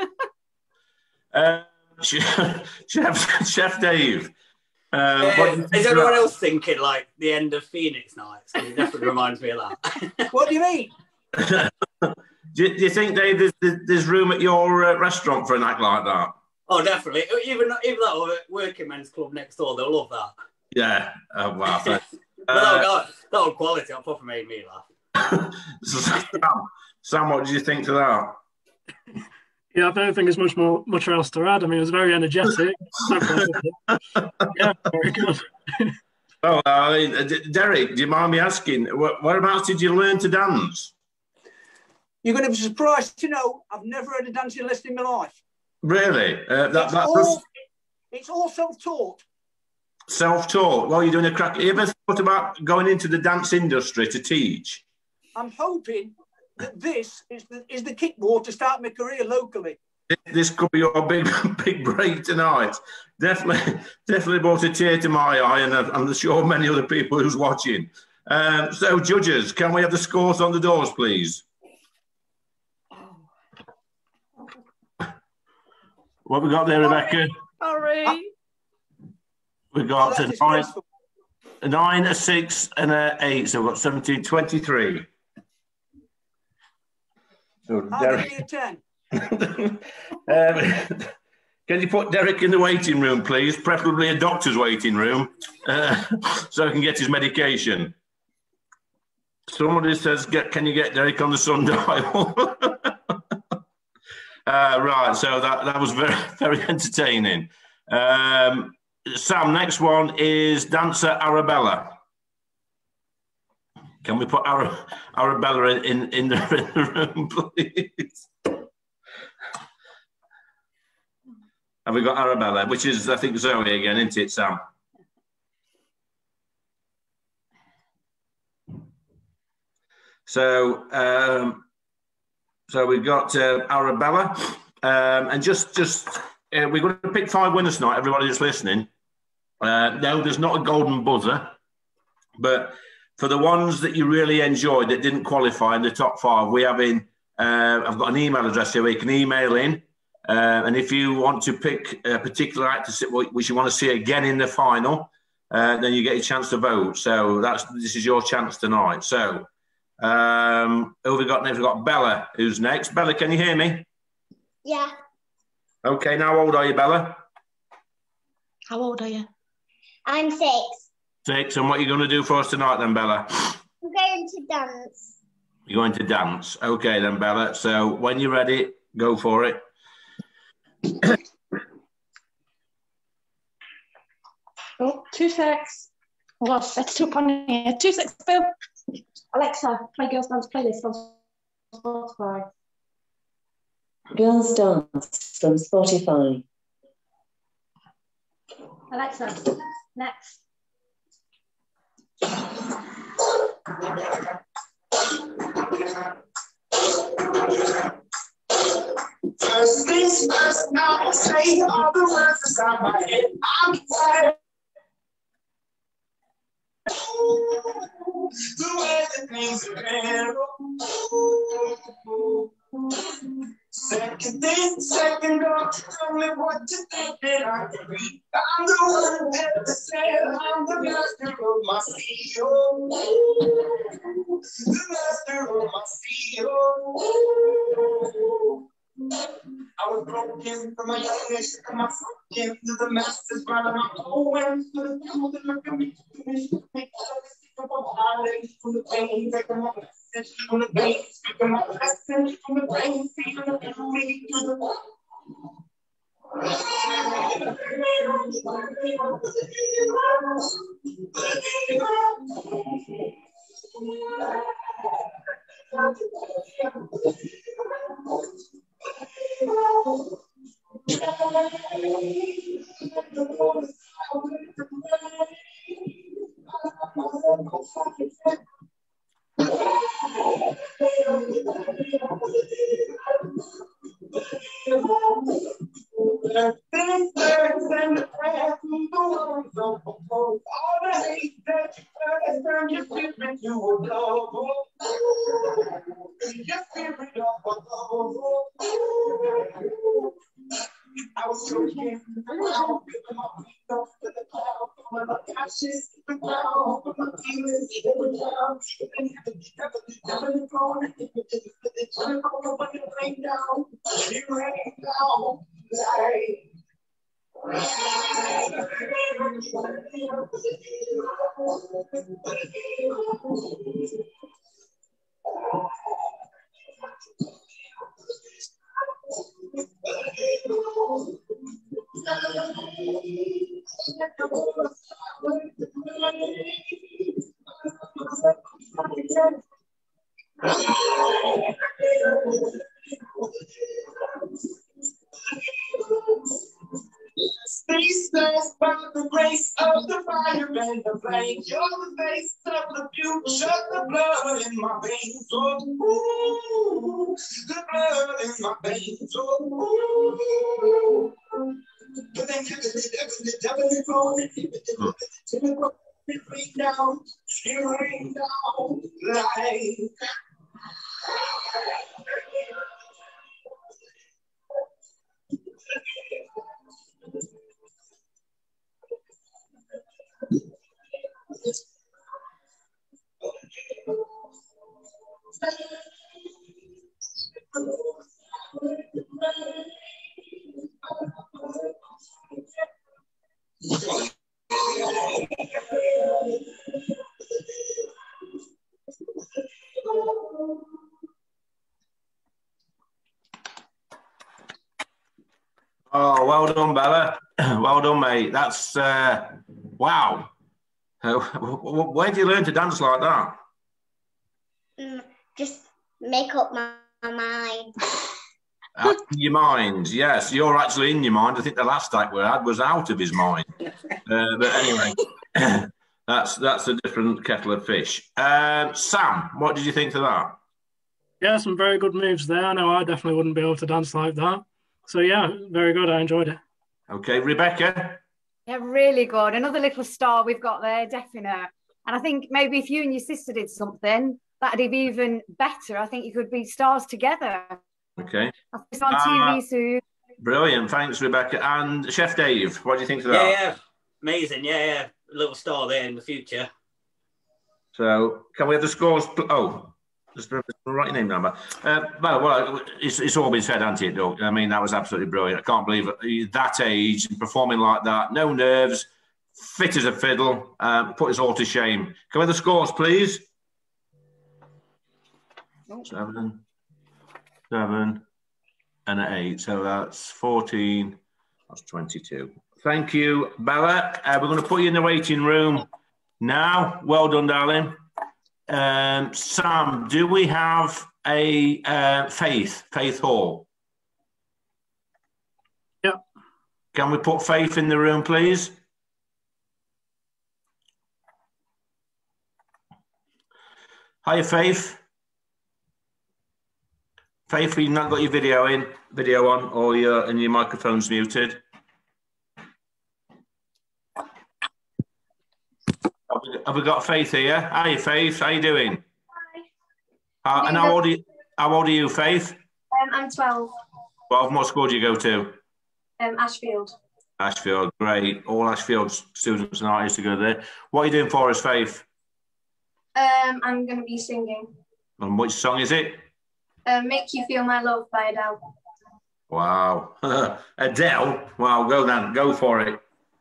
Chef Dave. Is everyone else thinking like the end of Phoenix Nights? It definitely reminds me of that. What do you mean? Do you think, Dave, there's room at your restaurant for an act like that? Oh, definitely. Even that working men's club next door, they'll love that. Yeah. Oh, wow. That'll quality. That proper made me laugh. Sam, what did you think to that? Yeah, I don't think there's much else to add. I mean, it was very energetic. Yeah, very good. Well, Derek, do you mind me asking, whereabouts did you learn to dance? You're going to be surprised to know I've never had a dancing lesson in my life. Really? It's all self-taught. Self-taught? Well, you're doing a crack. You ever thought about going into the dance industry to teach? I'm hoping that this is the kickboard to start my career locally. This could be your big break tonight. Definitely brought a tear to my eye, and I'm sure many other people who's watching. So, judges, can we have the scores on the doors, please? What we got there, Rebecca? Sorry. We got a 9, a 6, and a 8. So we've got 17, 23. So Derek. 10. Can you put Derek in the waiting room, please? Preferably a doctor's waiting room, so he can get his medication. Somebody says, can you get Derek on the sundial? Right, so that was very, very entertaining. Sam, next one is dancer Arabella. Can we put Arabella in the room, please? Have we got Arabella, which is, I think, Zoe again, isn't it, Sam? So we've got Arabella, and just we're going to pick 5 winners tonight. Everybody just listening. No, there's not a golden buzzer, but for the ones that you really enjoyed that didn't qualify in the top 5, we have in. I've got an email address here where you can email in, and if you want to pick a particular actor which you want to see again in the final, then you get a chance to vote. So this is your chance tonight. So. Who have we got next? We've got Bella, who's next. Bella, can you hear me? Yeah. Okay, now how old are you, Bella? How old are you? I'm 6. 6, and what are you going to do for us tonight then, Bella? I'm going to dance. You're going to dance. Okay then, Bella. So when you're ready, go for it. Oh, 2 secs. Well, it's too up on here. 2 secs, Bill. Alexa, play Girls Dance playlist on Spotify. Girls Dance from Spotify. Alexa, next. First things first, now I'll say all the words inside my head. I'm tired. The way that things are handled. Second thing, second, don't tell me what to think that I can be. I'm the one who had to say I'm the master of my CEO. The master of my CEO. I was broken from my youngest to my broken to the masters, but I'm going to the devil to look at me. Make from the pain, taking my message from the pain, speaking my message from the pain, feeling the way to the I was so scared. Space blessed by the grace of the fire and the flame. You're the face of the future, the blood in my veins. Oh, ooh, the blood in my veins. Oh, ooh. But then you definitely flow it rain down, it rain down like. Oh, well done, Bella. Well done, mate. That's wow. Where did you learn to dance like that? Just make up my mind. Out of your mind, yes. You're actually in your mind. I think the last act we had was out of his mind. But anyway, that's a different kettle of fish. Sam, what did you think of that? Yeah, some very good moves there. I know I definitely wouldn't be able to dance like that. So yeah, very good. I enjoyed it. Okay, Rebecca? Yeah, really good. Another little star we've got there, definitely. And I think maybe if you and your sister did something, that'd be even better. I think you could be stars together. Okay. It's on TV soon. Brilliant. Thanks, Rebecca. And Chef Dave, what do you think of that? Yeah. Amazing. Yeah. A little star there in the future. So, can we have the scores? Oh, just the right name number. Well, it's all been said, hasn't it, Doug? I mean, that was absolutely brilliant. I can't believe it. That age, performing like that, no nerves, fit as a fiddle, put us all to shame. Can we have the scores, please? 7, and an 8. So that's 14. That's 22. Thank you, Bella. We're going to put you in the waiting room now. Well done, darling. Sam, do we have a Faith Hall? Yep. Can we put Faith in the room, please? Hiya, Faith. Faith, you've not got your video on, or your microphone's muted. Have we got Faith here? Hi, Faith. How you doing? Hi. And how old are you, Faith? I'm 12. 12. What school do you go to? Ashfield. Ashfield, great. All Ashfield students and artists to go there. What are you doing for us, Faith? I'm going to be singing. And which song is it? Make You Feel My Love by Adele. Wow. Adele. Wow, go then. Go for it.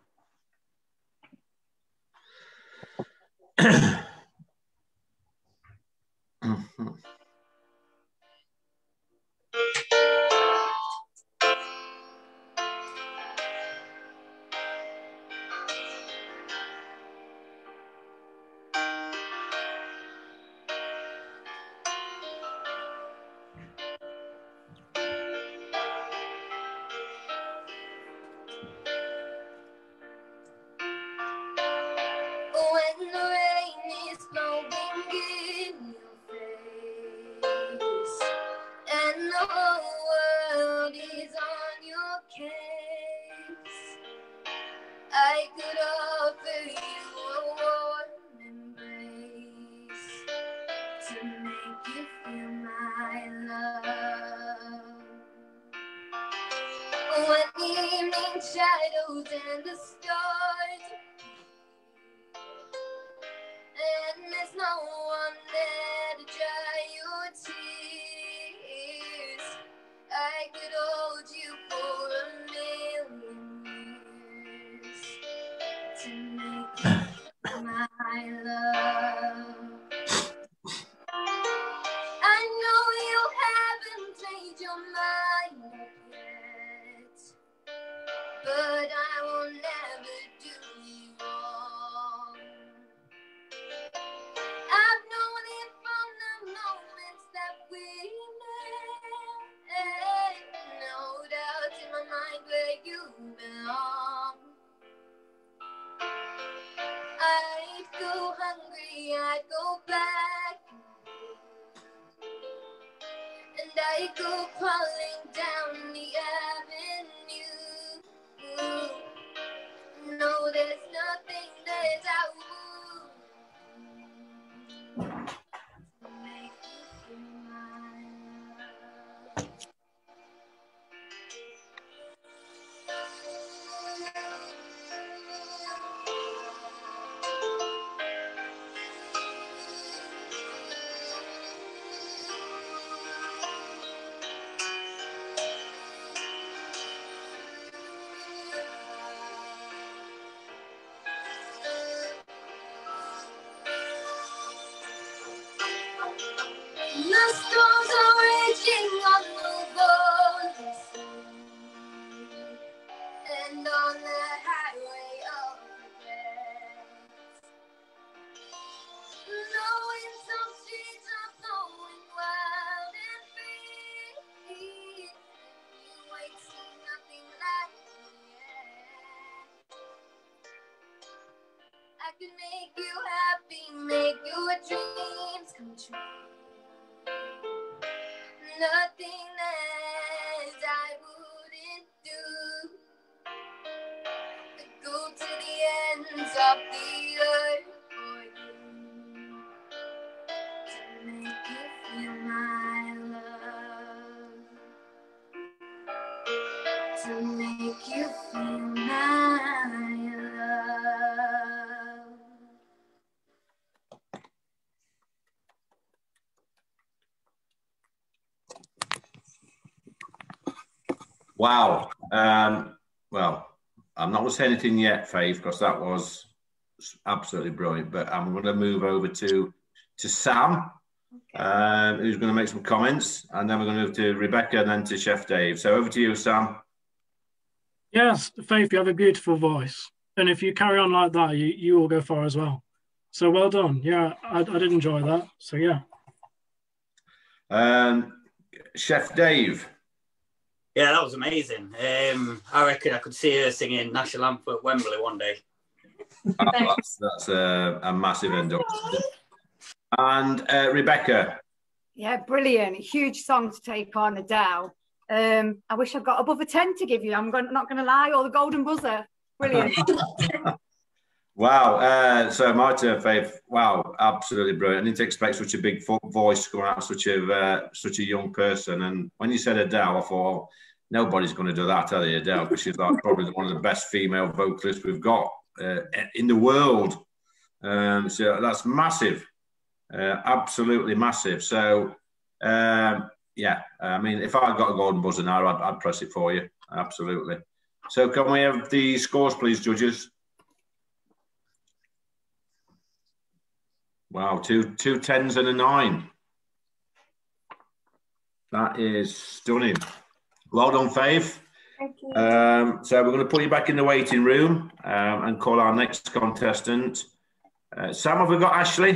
When the rain is blowing in your face and the whole world is on your case, I could offer you a warm embrace to make you feel my love. When the evening shadows and the stars and there's no one there to dry your tears, I could hold you for 1,000,000 years to make you feel my love. I know you haven't made your mind up yet, but I will never do you wrong. I've known it from the moments that we met. No doubt in my mind where you belong. I'd go hungry, I'd go back, and I'd go crawling down the avenue. No, there's nothing that I would to make you feel my love. The storms are raging on the golden sea, and on the highway of regret. Knowing some streets are flowing wild and free, you ain't seen nothing like me yet. I can make you happy, make your dreams come true. Nothing that I wouldn't do. I'd go to the ends of the earth for you to make you feel my love. To make you feel my love. Wow. Well, I'm not going to say anything yet, Faith, because that was absolutely brilliant. But I'm going to move over to Sam, who's going to make some comments, and then we're going to move to Rebecca and then to Chef Dave. So over to you, Sam. Yes, Faith, you have a beautiful voice. And if you carry on like that, you will go far as well. So well done. Yeah, I did enjoy that. So yeah. Chef Dave. Yeah, that was amazing. I reckon I could see her singing National Anthem at Wembley one day. That's a massive endorsement. And Rebecca. Yeah, brilliant. Huge song to take on, Adele. I wish I'd got above a 10 to give you. I'm not going to lie, or the golden buzzer. Brilliant. Wow. So my turn, Faith. Wow, absolutely brilliant. I didn't expect such a big voice coming out of such a young person. And when you said Adele, I thought, oh, nobody's going to do that, are they, Adele? Because she's like probably one of the best female vocalists we've got in the world. So that's massive. Absolutely massive. So Yeah, I mean, if I got a golden buzzer now, I'd press it for you. Absolutely. So can we have the scores, please, judges? Wow, two 10s and a 9. That is stunning. Well done, Faith. Thank you. So we're going to put you back in the waiting room and call our next contestant. Sam, have we got Ashley?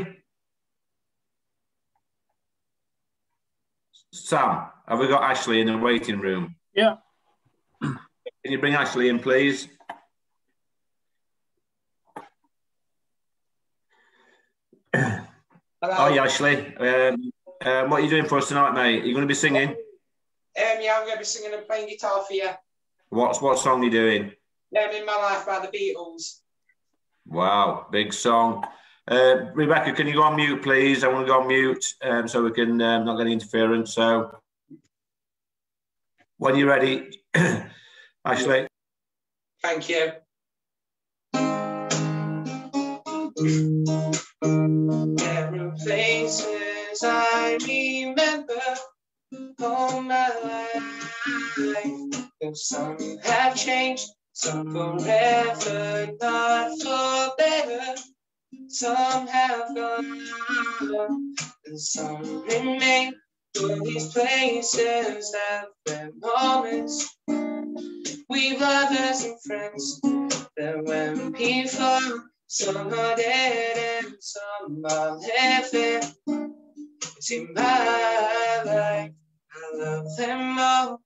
Sam, have we got Ashley in the waiting room? Yeah. Can you bring Ashley in, please? Hello. Hi, Ashley. What are you doing for us tonight, mate? Are you going to be singing? Yeah, I'm going to be singing and playing guitar for you. What song are you doing? In My Life by the Beatles. Wow, big song. Rebecca, can you go on mute, please? I want to go on mute so we can not get any interference. So when you're ready, Ashley. Thank you. There are places I remember all my life. Though some have changed, some forever, not for better. Some have gone, and some remain. All these places have been moments. We lovers and friends that went before. Some are dead and some are living. It's in my life, I love them all.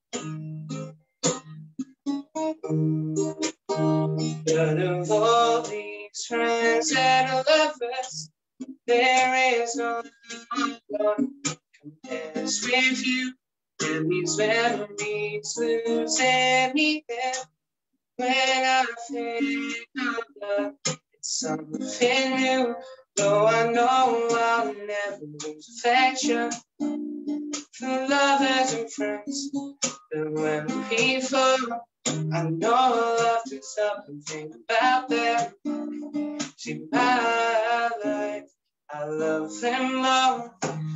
But of all these friends and lovers, there is no one compares with you. And these memories lose anything. When I think of love, it's something new. Though I know I'll never lose affection for lovers and friends that went before. I know I'll have to stop and think about them. See, my life, I love them all.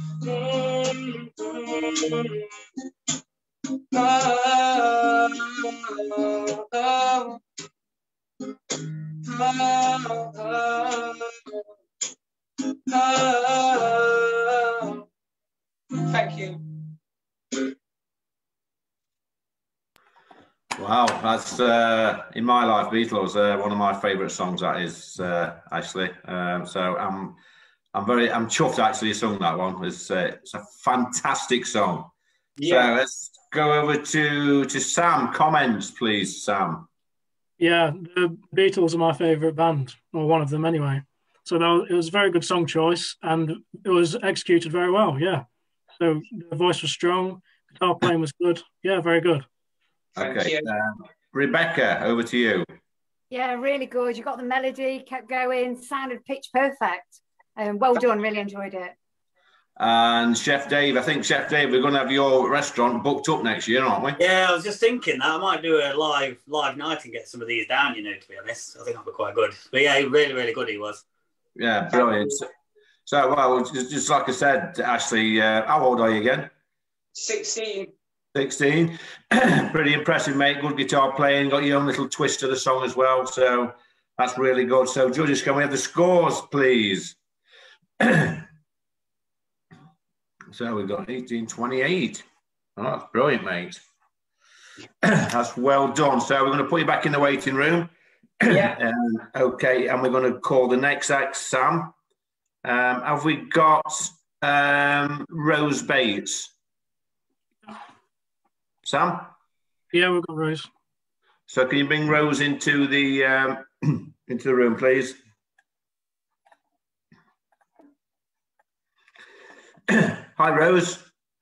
Thank you. Wow, that's In My Life, Beatles. One of my favourite songs. That is, Ashley. So I'm chuffed. Actually, you sung that one. It's a fantastic song. Yeah. So let's go over to Sam. Comments, please, Sam. Yeah, the Beatles are my favourite band, or one of them anyway. So it was a very good song choice, and it was executed very well. Yeah. So the voice was strong, guitar playing was good. Yeah, very good. Okay, Rebecca, over to you. Yeah, really good. You got the melody, kept going, sounded pitch perfect. Well done, really enjoyed it. And Chef Dave, I think Chef Dave, we're going to have your restaurant booked up next year, aren't we? Yeah, I was just thinking that I might do a live night and get some of these down. To be honest, I think that'd be quite good. But yeah, really, really good he was. Yeah, brilliant. So, well, just like I said, Ashley, how old are you again? 16. 16. Pretty impressive, mate. Good guitar playing. Got your own little twist to the song as well. So that's really good. So, judges, can we have the scores, please? So we've got 18-28. Oh, that's brilliant, mate. That's well done. So we're going to put you back in the waiting room. Yeah. Okay, and we're going to call the next act Sam. Have we got Rose Bates? Sam? Yeah, we've got Rose. So can you bring Rose into the room, please? Hi, Rose.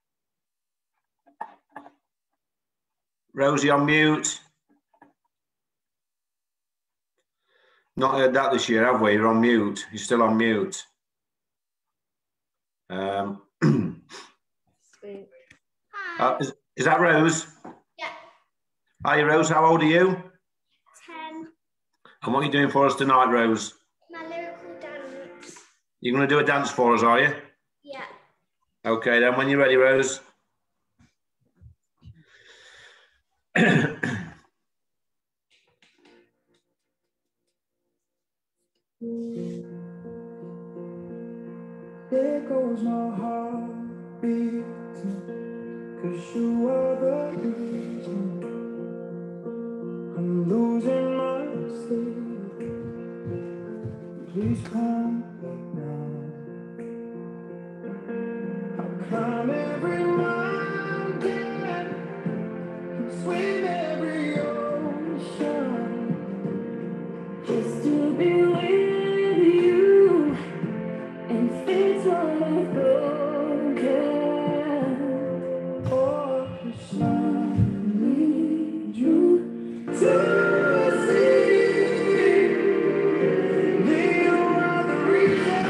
Rosie on mute. Not heard that this year, have we? You're on mute. You're still on mute. Is that Rose? Yeah. Hi, Rose. How old are you? 10. And what are you doing for us tonight, Rose? My lyrical dance. You're going to do a dance for us, are you? Yeah. Okay, then when you're ready, Rose. There goes my heart beating, 'cause you are the reason I'm losing my sleep. Please come back now. I'll climb every mountain and swim every ocean just to be with you and fix what I've broken. Oh, 'cause I need you to see that you are the reason.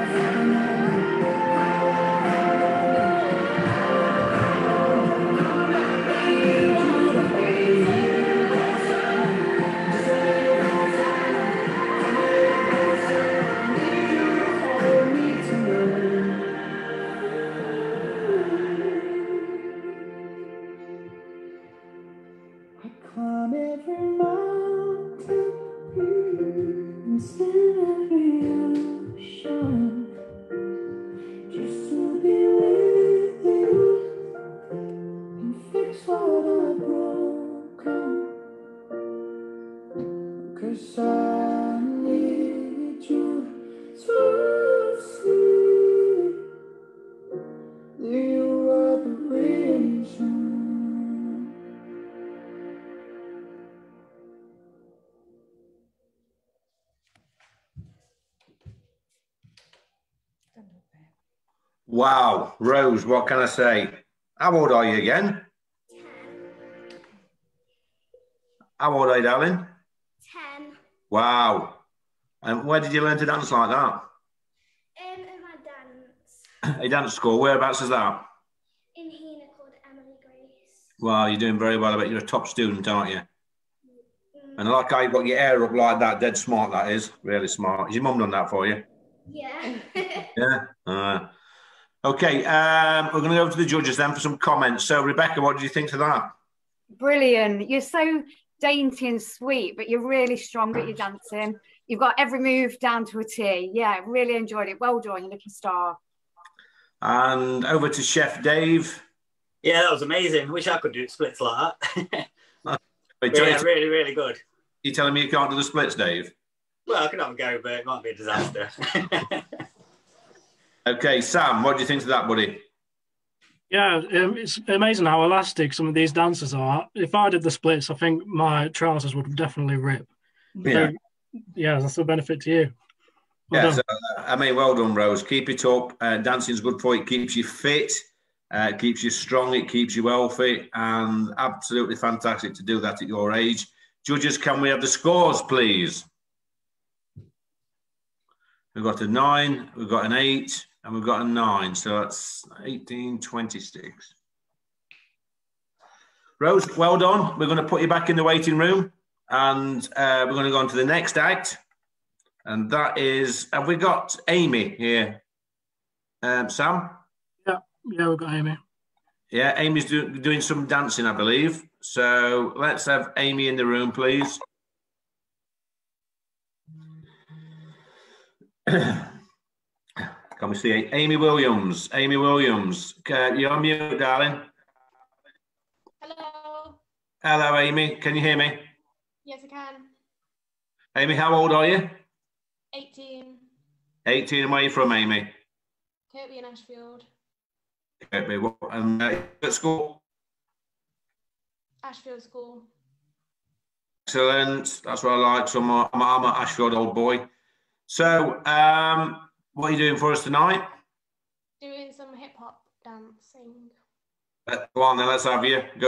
Climb every mountain and swim every ocean just to be with you and fix what I've broken. 'Cause I need you to see you are the reason. Wow, Rose, what can I say? How old are you again? 10. How old are you, darling? 10. Wow. And where did you learn to dance like that? In my dance. A dance school. Whereabouts is that? In Hena called Emily Grace. Wow, you're doing very well. I bet you're a top student, aren't you? And I like how you've got your hair up like that. Dead smart, that is. Really smart. Has your mum done that for you? Yeah. Yeah. Okay, we're going to go to the judges then for some comments. So, Rebecca, what did you think of that? Brilliant. You're so dainty and sweet, but you're really strong at your dancing. You've got every move down to a T. Yeah, really enjoyed it. Well done, you little star. And over to Chef Dave. Yeah, that was amazing. Wish I could do splits like that. Yeah, really, really good. You telling me you can't do the splits, Dave? Well, I could have a go, but it might be a disaster. Okay, Sam, what do you think of that, buddy? Yeah, it's amazing how elastic some of these dancers are. If I did the splits, I think my trousers would definitely rip. Yeah. So, yeah, that's a benefit to you. Well Yeah, done. so, I mean, well done, Rose. Keep it up. Dancing's good for you. It keeps you fit, it keeps you strong, it keeps you healthy, and absolutely fantastic to do that at your age. Judges, can we have the scores, please? We've got a 9, we've got an 8, and we've got a 9. So that's 18, 26. Rose, well done. We're going to put you back in the waiting room, and we're going to go on to the next act. And that is, have we got Amy here? Sam? Yeah, we've got Amy. Yeah, Amy's doing some dancing, I believe. So let's have Amy in the room, please. Can we see Amy Williams? Amy Williams, you're on mute, darling. Hello. Hello, Amy. Can you hear me? Yes, I can. Amy, how old are you? 18. 18. And where are you from, Amy? Kirkby and Ashfield. Kirkby. And at school? Ashfield School. Excellent. That's what I like. So I'm an Ashfield old boy. So, what are you doing for us tonight? Doing some hip hop dancing. Go on then, let's have you. Go.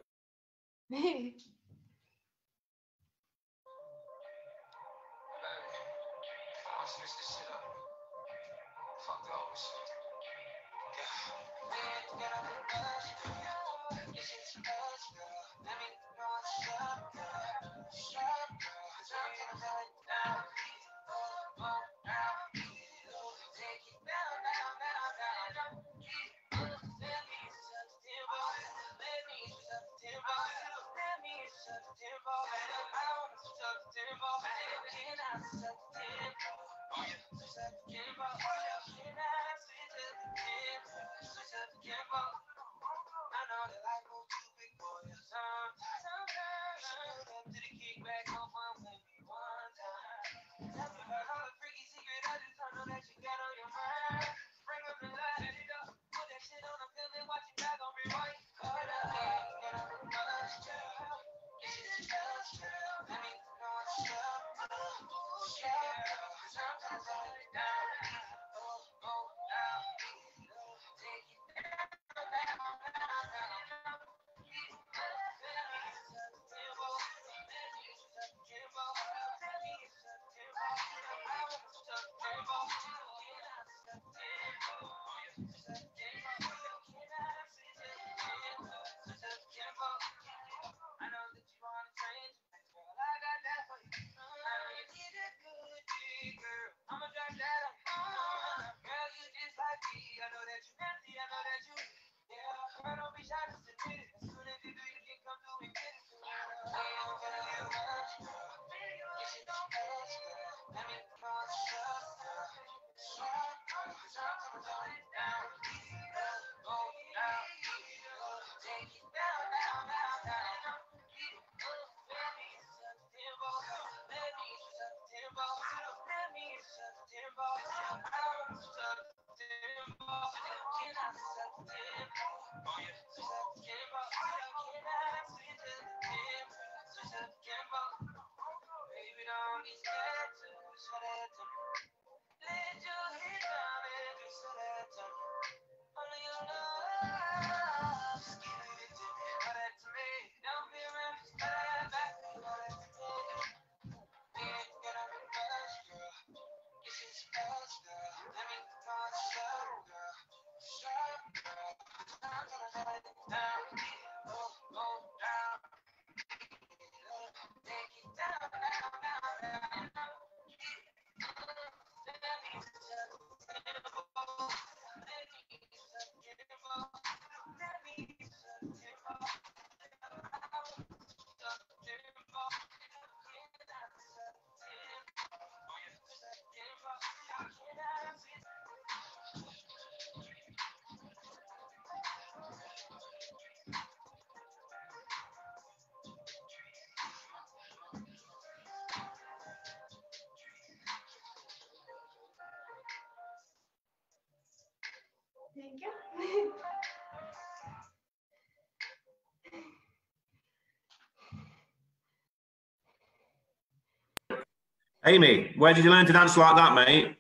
There you go. Amy, where did you learn to dance like that, mate?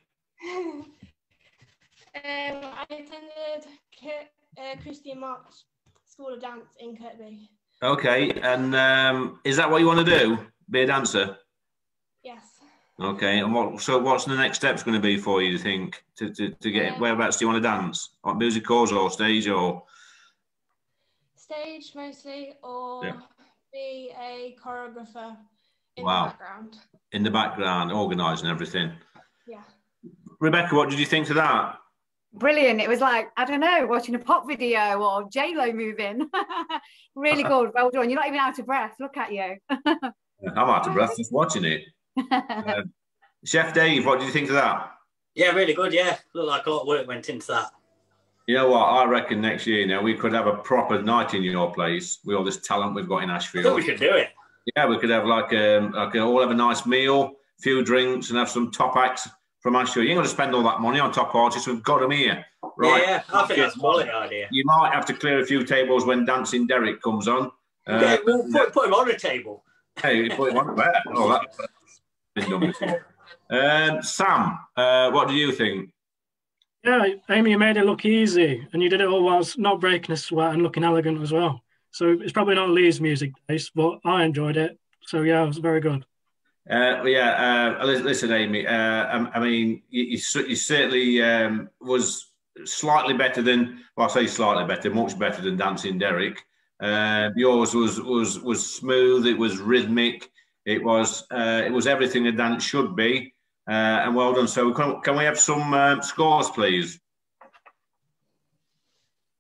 I attended Christian Mark's School of Dance in Kirkby. Okay, and is that what you want to do? Be a dancer? Yes. Okay, and what's the next steps going to be for you, do you think, to get whereabouts do you want to dance? Like musicals or stage or? Stage mostly, or be a choreographer in Wow. the background. In the background, organising everything. Yeah. Rebecca, what did you think to that? Brilliant. It was like, I don't know, watching a pop video or J-Lo moving. Really good. Well done. You're not even out of breath. Look at you. I'm out of breath just watching it. Chef Dave, what did you think of that? Yeah, really good. Yeah, looked like a lot of work went into that. You know what? I reckon next year now we could have a proper night in your place with all this talent we've got in Ashfield. I think we should do it. Yeah, we could have like all have a nice meal, few drinks, and have some top acts from Ashfield. You ain't going to spend all that money on top artists. We've got them here, right? Yeah, I think that's a quality idea. You might have to clear a few tables when Dancing Derek comes on. Yeah, we'll put him on a table. Hey, you put him on there. Oh, that's been done before. Sam, what do you think? Yeah, Amy, you made it look easy, and you did it all whilst not breaking a sweat and looking elegant as well. So it's probably not Lee's music taste, but I enjoyed it. So yeah, it was very good. Listen, Amy. I mean, you certainly was slightly better than. Well, I say slightly better, much better than Dancing Derek. Yours was smooth. It was rhythmic. It was everything a dance should be, and well done. So can we have some scores, please?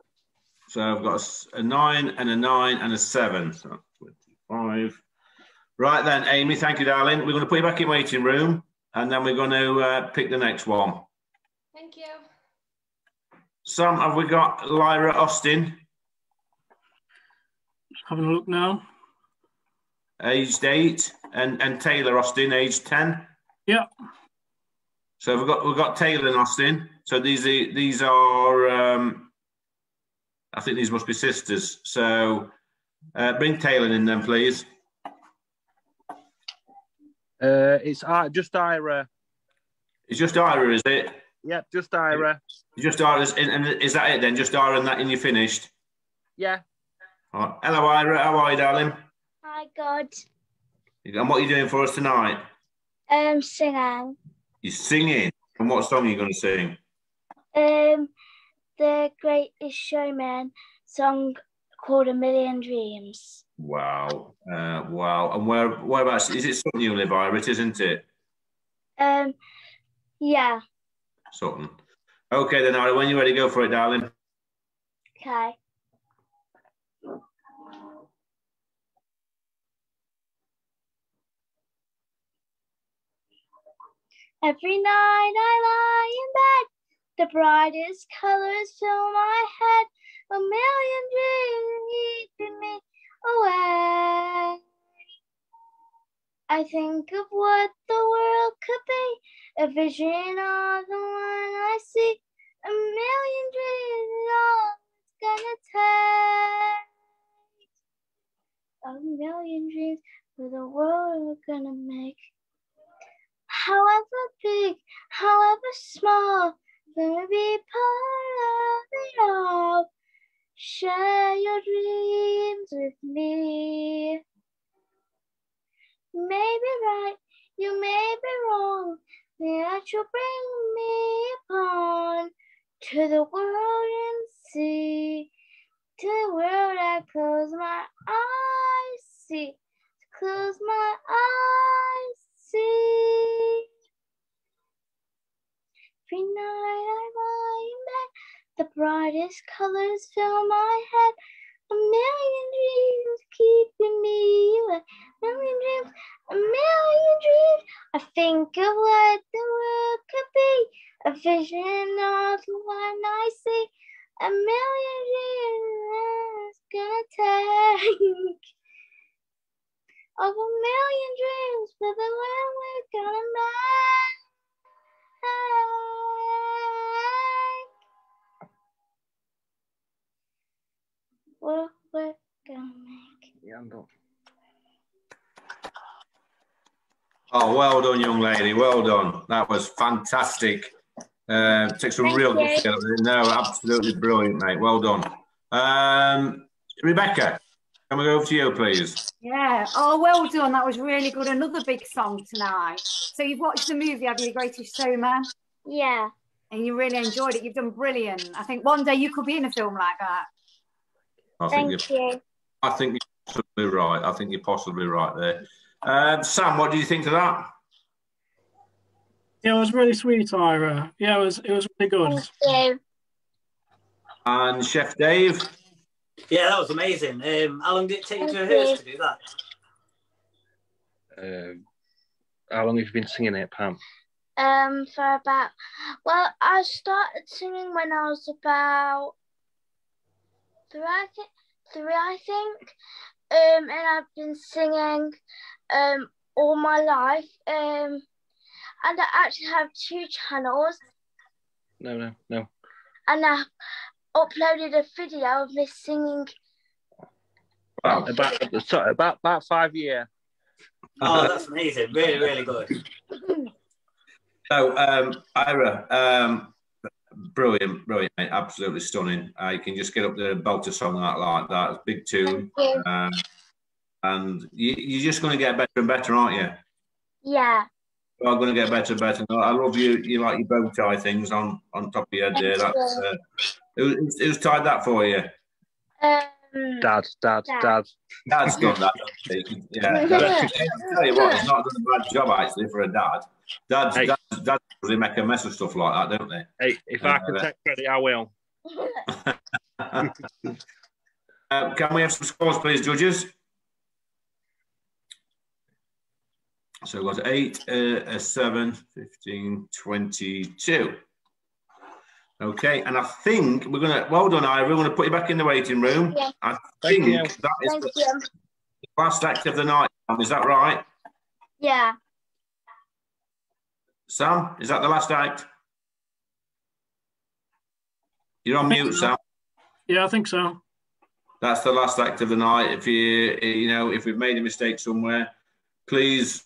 So I've got a 9 and a 9 and a 7. So 25. Right then, Amy, thank you, darling. We're going to put you back in waiting room, and then we're going to pick the next one. Thank you. Sam, have we got Lyra Austin? Having a look now. Aged 8, and Taylor Austin, aged 10. Yeah. So we've got Taylor and Austin. So these are I think these must be sisters. So bring Taylor in then, please. It's just Ira. It's just Ira, is it? Yep, just Ira. Just Ira, and is that it then? Just Ira and that, and you're finished? Yeah. All right. Hello, Ira. How are you, darling? Hi, God. And what are you doing for us tonight? Singing. You're singing. And what song are you going to sing? The Greatest Showman song called A Million Dreams. Wow. Wow. And whereabouts? Is it Sutton you live, Ira? It isn't it? Yeah. Sutton. Okay then, Ira, when you're ready, go for it, darling. Okay. Every night I lie in bed, the brightest colors fill my head, a million dreams keeping me away. I think of what the world could be, a vision of the one I see, a million dreams is all it's gonna take. A million dreams for the world we're gonna make. However big, however small, gonna be part of it all. Share your dreams with me. You may be right, you may be wrong, that you'll bring me upon to the world and see, to the world I close my eyes, see, close my eyes, see. Every night I lie in bed, the brightest colors fill my head, a million dreams keeping me awake, a million dreams, a million dreams. I think of what the world could be, a vision of the one I see, a million dreams it's gonna take. Of a million dreams for the world we're gonna make. What we're gonna make. Yeah, I'm done. Oh, well done, young lady. Well done. That was fantastic. Takes some real good skill. No, absolutely brilliant, mate. Well done. Rebecca, can we go over to you, please? Yeah. Oh, well done. That was really good. Another big song tonight. So you've watched the movie, have you, The Greatest Showman? Yeah. And you really enjoyed it. You've done brilliant. I think one day you could be in a film like that. Thank you. I think you're possibly right. I think you're possibly right there. Sam, what do you think of that? Yeah, it was really sweet, Ira. Yeah, it was really good. Thank you. And Chef Dave? Yeah, that was amazing. How long did it take you to rehearse to do that? How long have you been singing it, Pam? For about, well, I started singing when I was about three, I think. And I've been singing all my life. And I actually have 2 channels. No. And I uploaded a video of me singing. Wow. About 5 years. Oh, that's amazing. Really, really good. So, Ira, brilliant, mate. Absolutely stunning. You can just get up there and belt a song like that. It's a big tune. And you're just going to get better and better, aren't you? Yeah. You are going to get better and better. I love you like your bow tie things on top of your head there. That's who's tied that for you? Dad. Dad's done that. Yeah. I'll tell you what, he's not done a bad job actually for a dad. Dads really make a mess of stuff like that, don't they? Hey, if I can take credit, I will. Can we have some scores, please, judges? So we've got 8, 7, 15, 22. Okay, and I think we're going to, well done, Ira, we're going to put you back in the waiting room. Yeah. I think that is the last act of the night. Is that right? Yeah. Sam, is that the last act? You're on mute, Sam. Yeah, I think so. That's the last act of the night. If if we've made a mistake somewhere, please,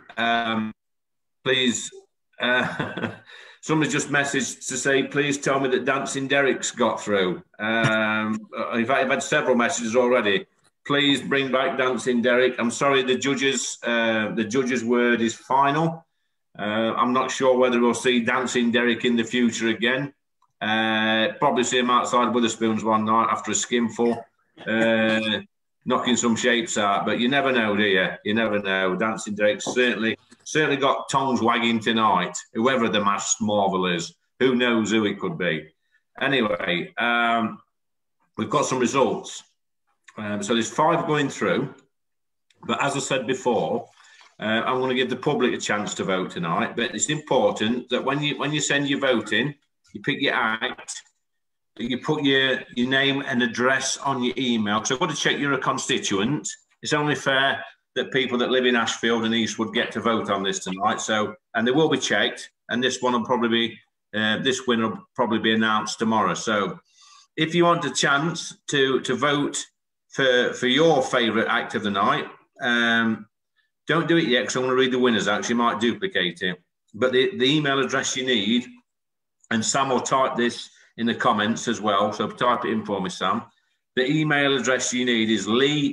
somebody just messaged to say, please tell me that Dancing Derek's got through. In fact, I've had several messages already. Please bring back Dancing Derek. I'm sorry, the judges' word is final. I'm not sure whether we'll see Dancing Derek in the future again. Probably see him outside Witherspoons one night after a skinful, knocking some shapes out. But you never know, do you? You never know. Dancing Derek certainly got tongues wagging tonight. Whoever the masked marvel is, who knows who it could be. Anyway, we've got some results. So there's 5 going through. But as I said before, I'm going to give the public a chance to vote tonight. But it's important that when you send your vote in, you pick your act, you put your name and address on your email. So I've got to check you're a constituent. It's only fair that people that live in Ashfield and Eastwood get to vote on this tonight. So, and they will be checked. And this one will probably be, this winner will probably be announced tomorrow. So if you want a chance to vote for your favourite act of the night, don't do it yet because I'm going to read the winners out. You might duplicate it. But the email address you need, and Sam will type this in the comments as well, so type it in for me, Sam. The email address you need is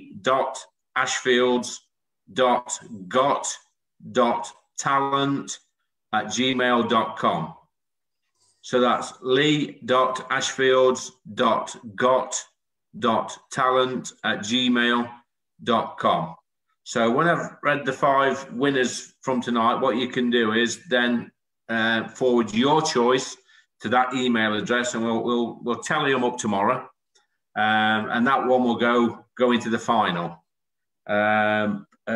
lee.ashfields.got.talent@gmail.com. So that's lee.ashfields.got.talent@gmail.com. So when I've read the 5 winners from tonight, what you can do is then forward your choice to that email address, and we'll tally them up tomorrow, and that one will go into the final. I've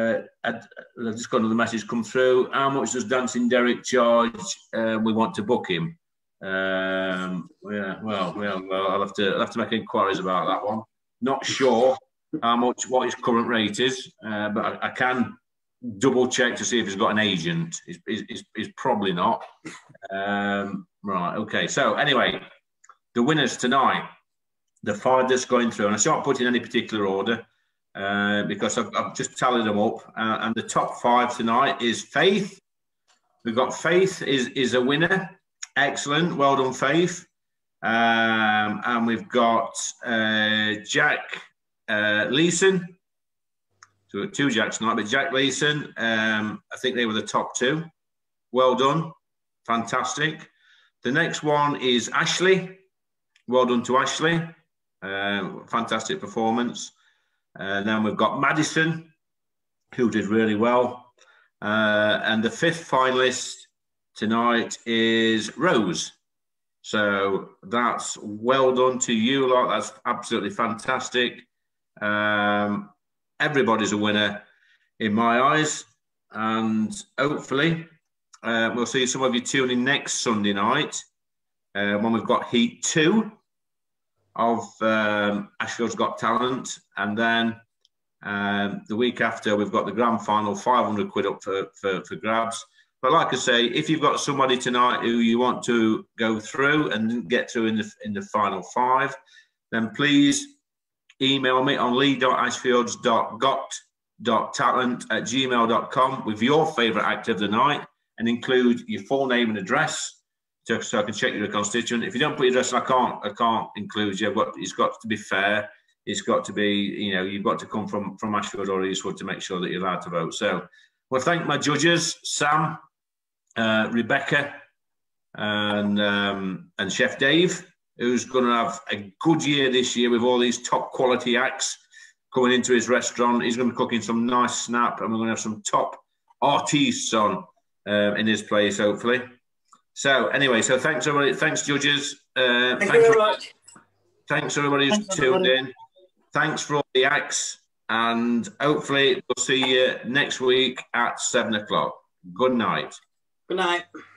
just got another message come through. How much does Dancing Derek charge? We want to book him. Well, I'll have to make inquiries about that one. Not sure what his current rate is, but I can double check to see if he's got an agent. He's probably not. Right, okay. So anyway, the winners tonight, the 5 that's going through, and I shan't put in any particular order because I've just tallied them up. And the top 5 tonight is Faith. We've got Faith is a winner. Excellent. Well done, Faith. And we've got Jack Leeson. So we've got 2 Jacks tonight, but Jack Leeson, I think they were the top 2. Well done. Fantastic. The next one is Ashley. Well done to Ashley. Fantastic performance. Then we've got Madison, who did really well. And the 5th finalist tonight is Rose. So that's well done to you lot. That's absolutely fantastic. Everybody's a winner in my eyes. And hopefully we'll see some of you tuning next Sunday night when we've got Heat 2 of Ashfield's Got Talent. And then the week after, we've got the grand final, 500 quid up for grabs. But like I say, if you've got somebody tonight who you want to go through and didn't get through in the final 5, then please email me on lee.ashfields.got.talent@gmail.com with your favourite act of the night and include your full name and address so I can check you're a constituent. If you don't put your address, I can't include you. But it's got to be fair. It's got to be, you've got to come from Ashfield or Eastwood to make sure that you're allowed to vote. So, well, thank my judges, Sam, Rebecca, and Chef Dave, who's going to have a good year this year with all these top quality acts coming into his restaurant. He's going to be cooking some nice snap, and we're going to have some top artistes on in his place, hopefully. So anyway, so thanks everybody. Thanks, judges. Thank you very much. Thanks everybody who's tuned in. Thanks for all the acts. and hopefully we'll see you next week at 7 o'clock. Good night. Good night.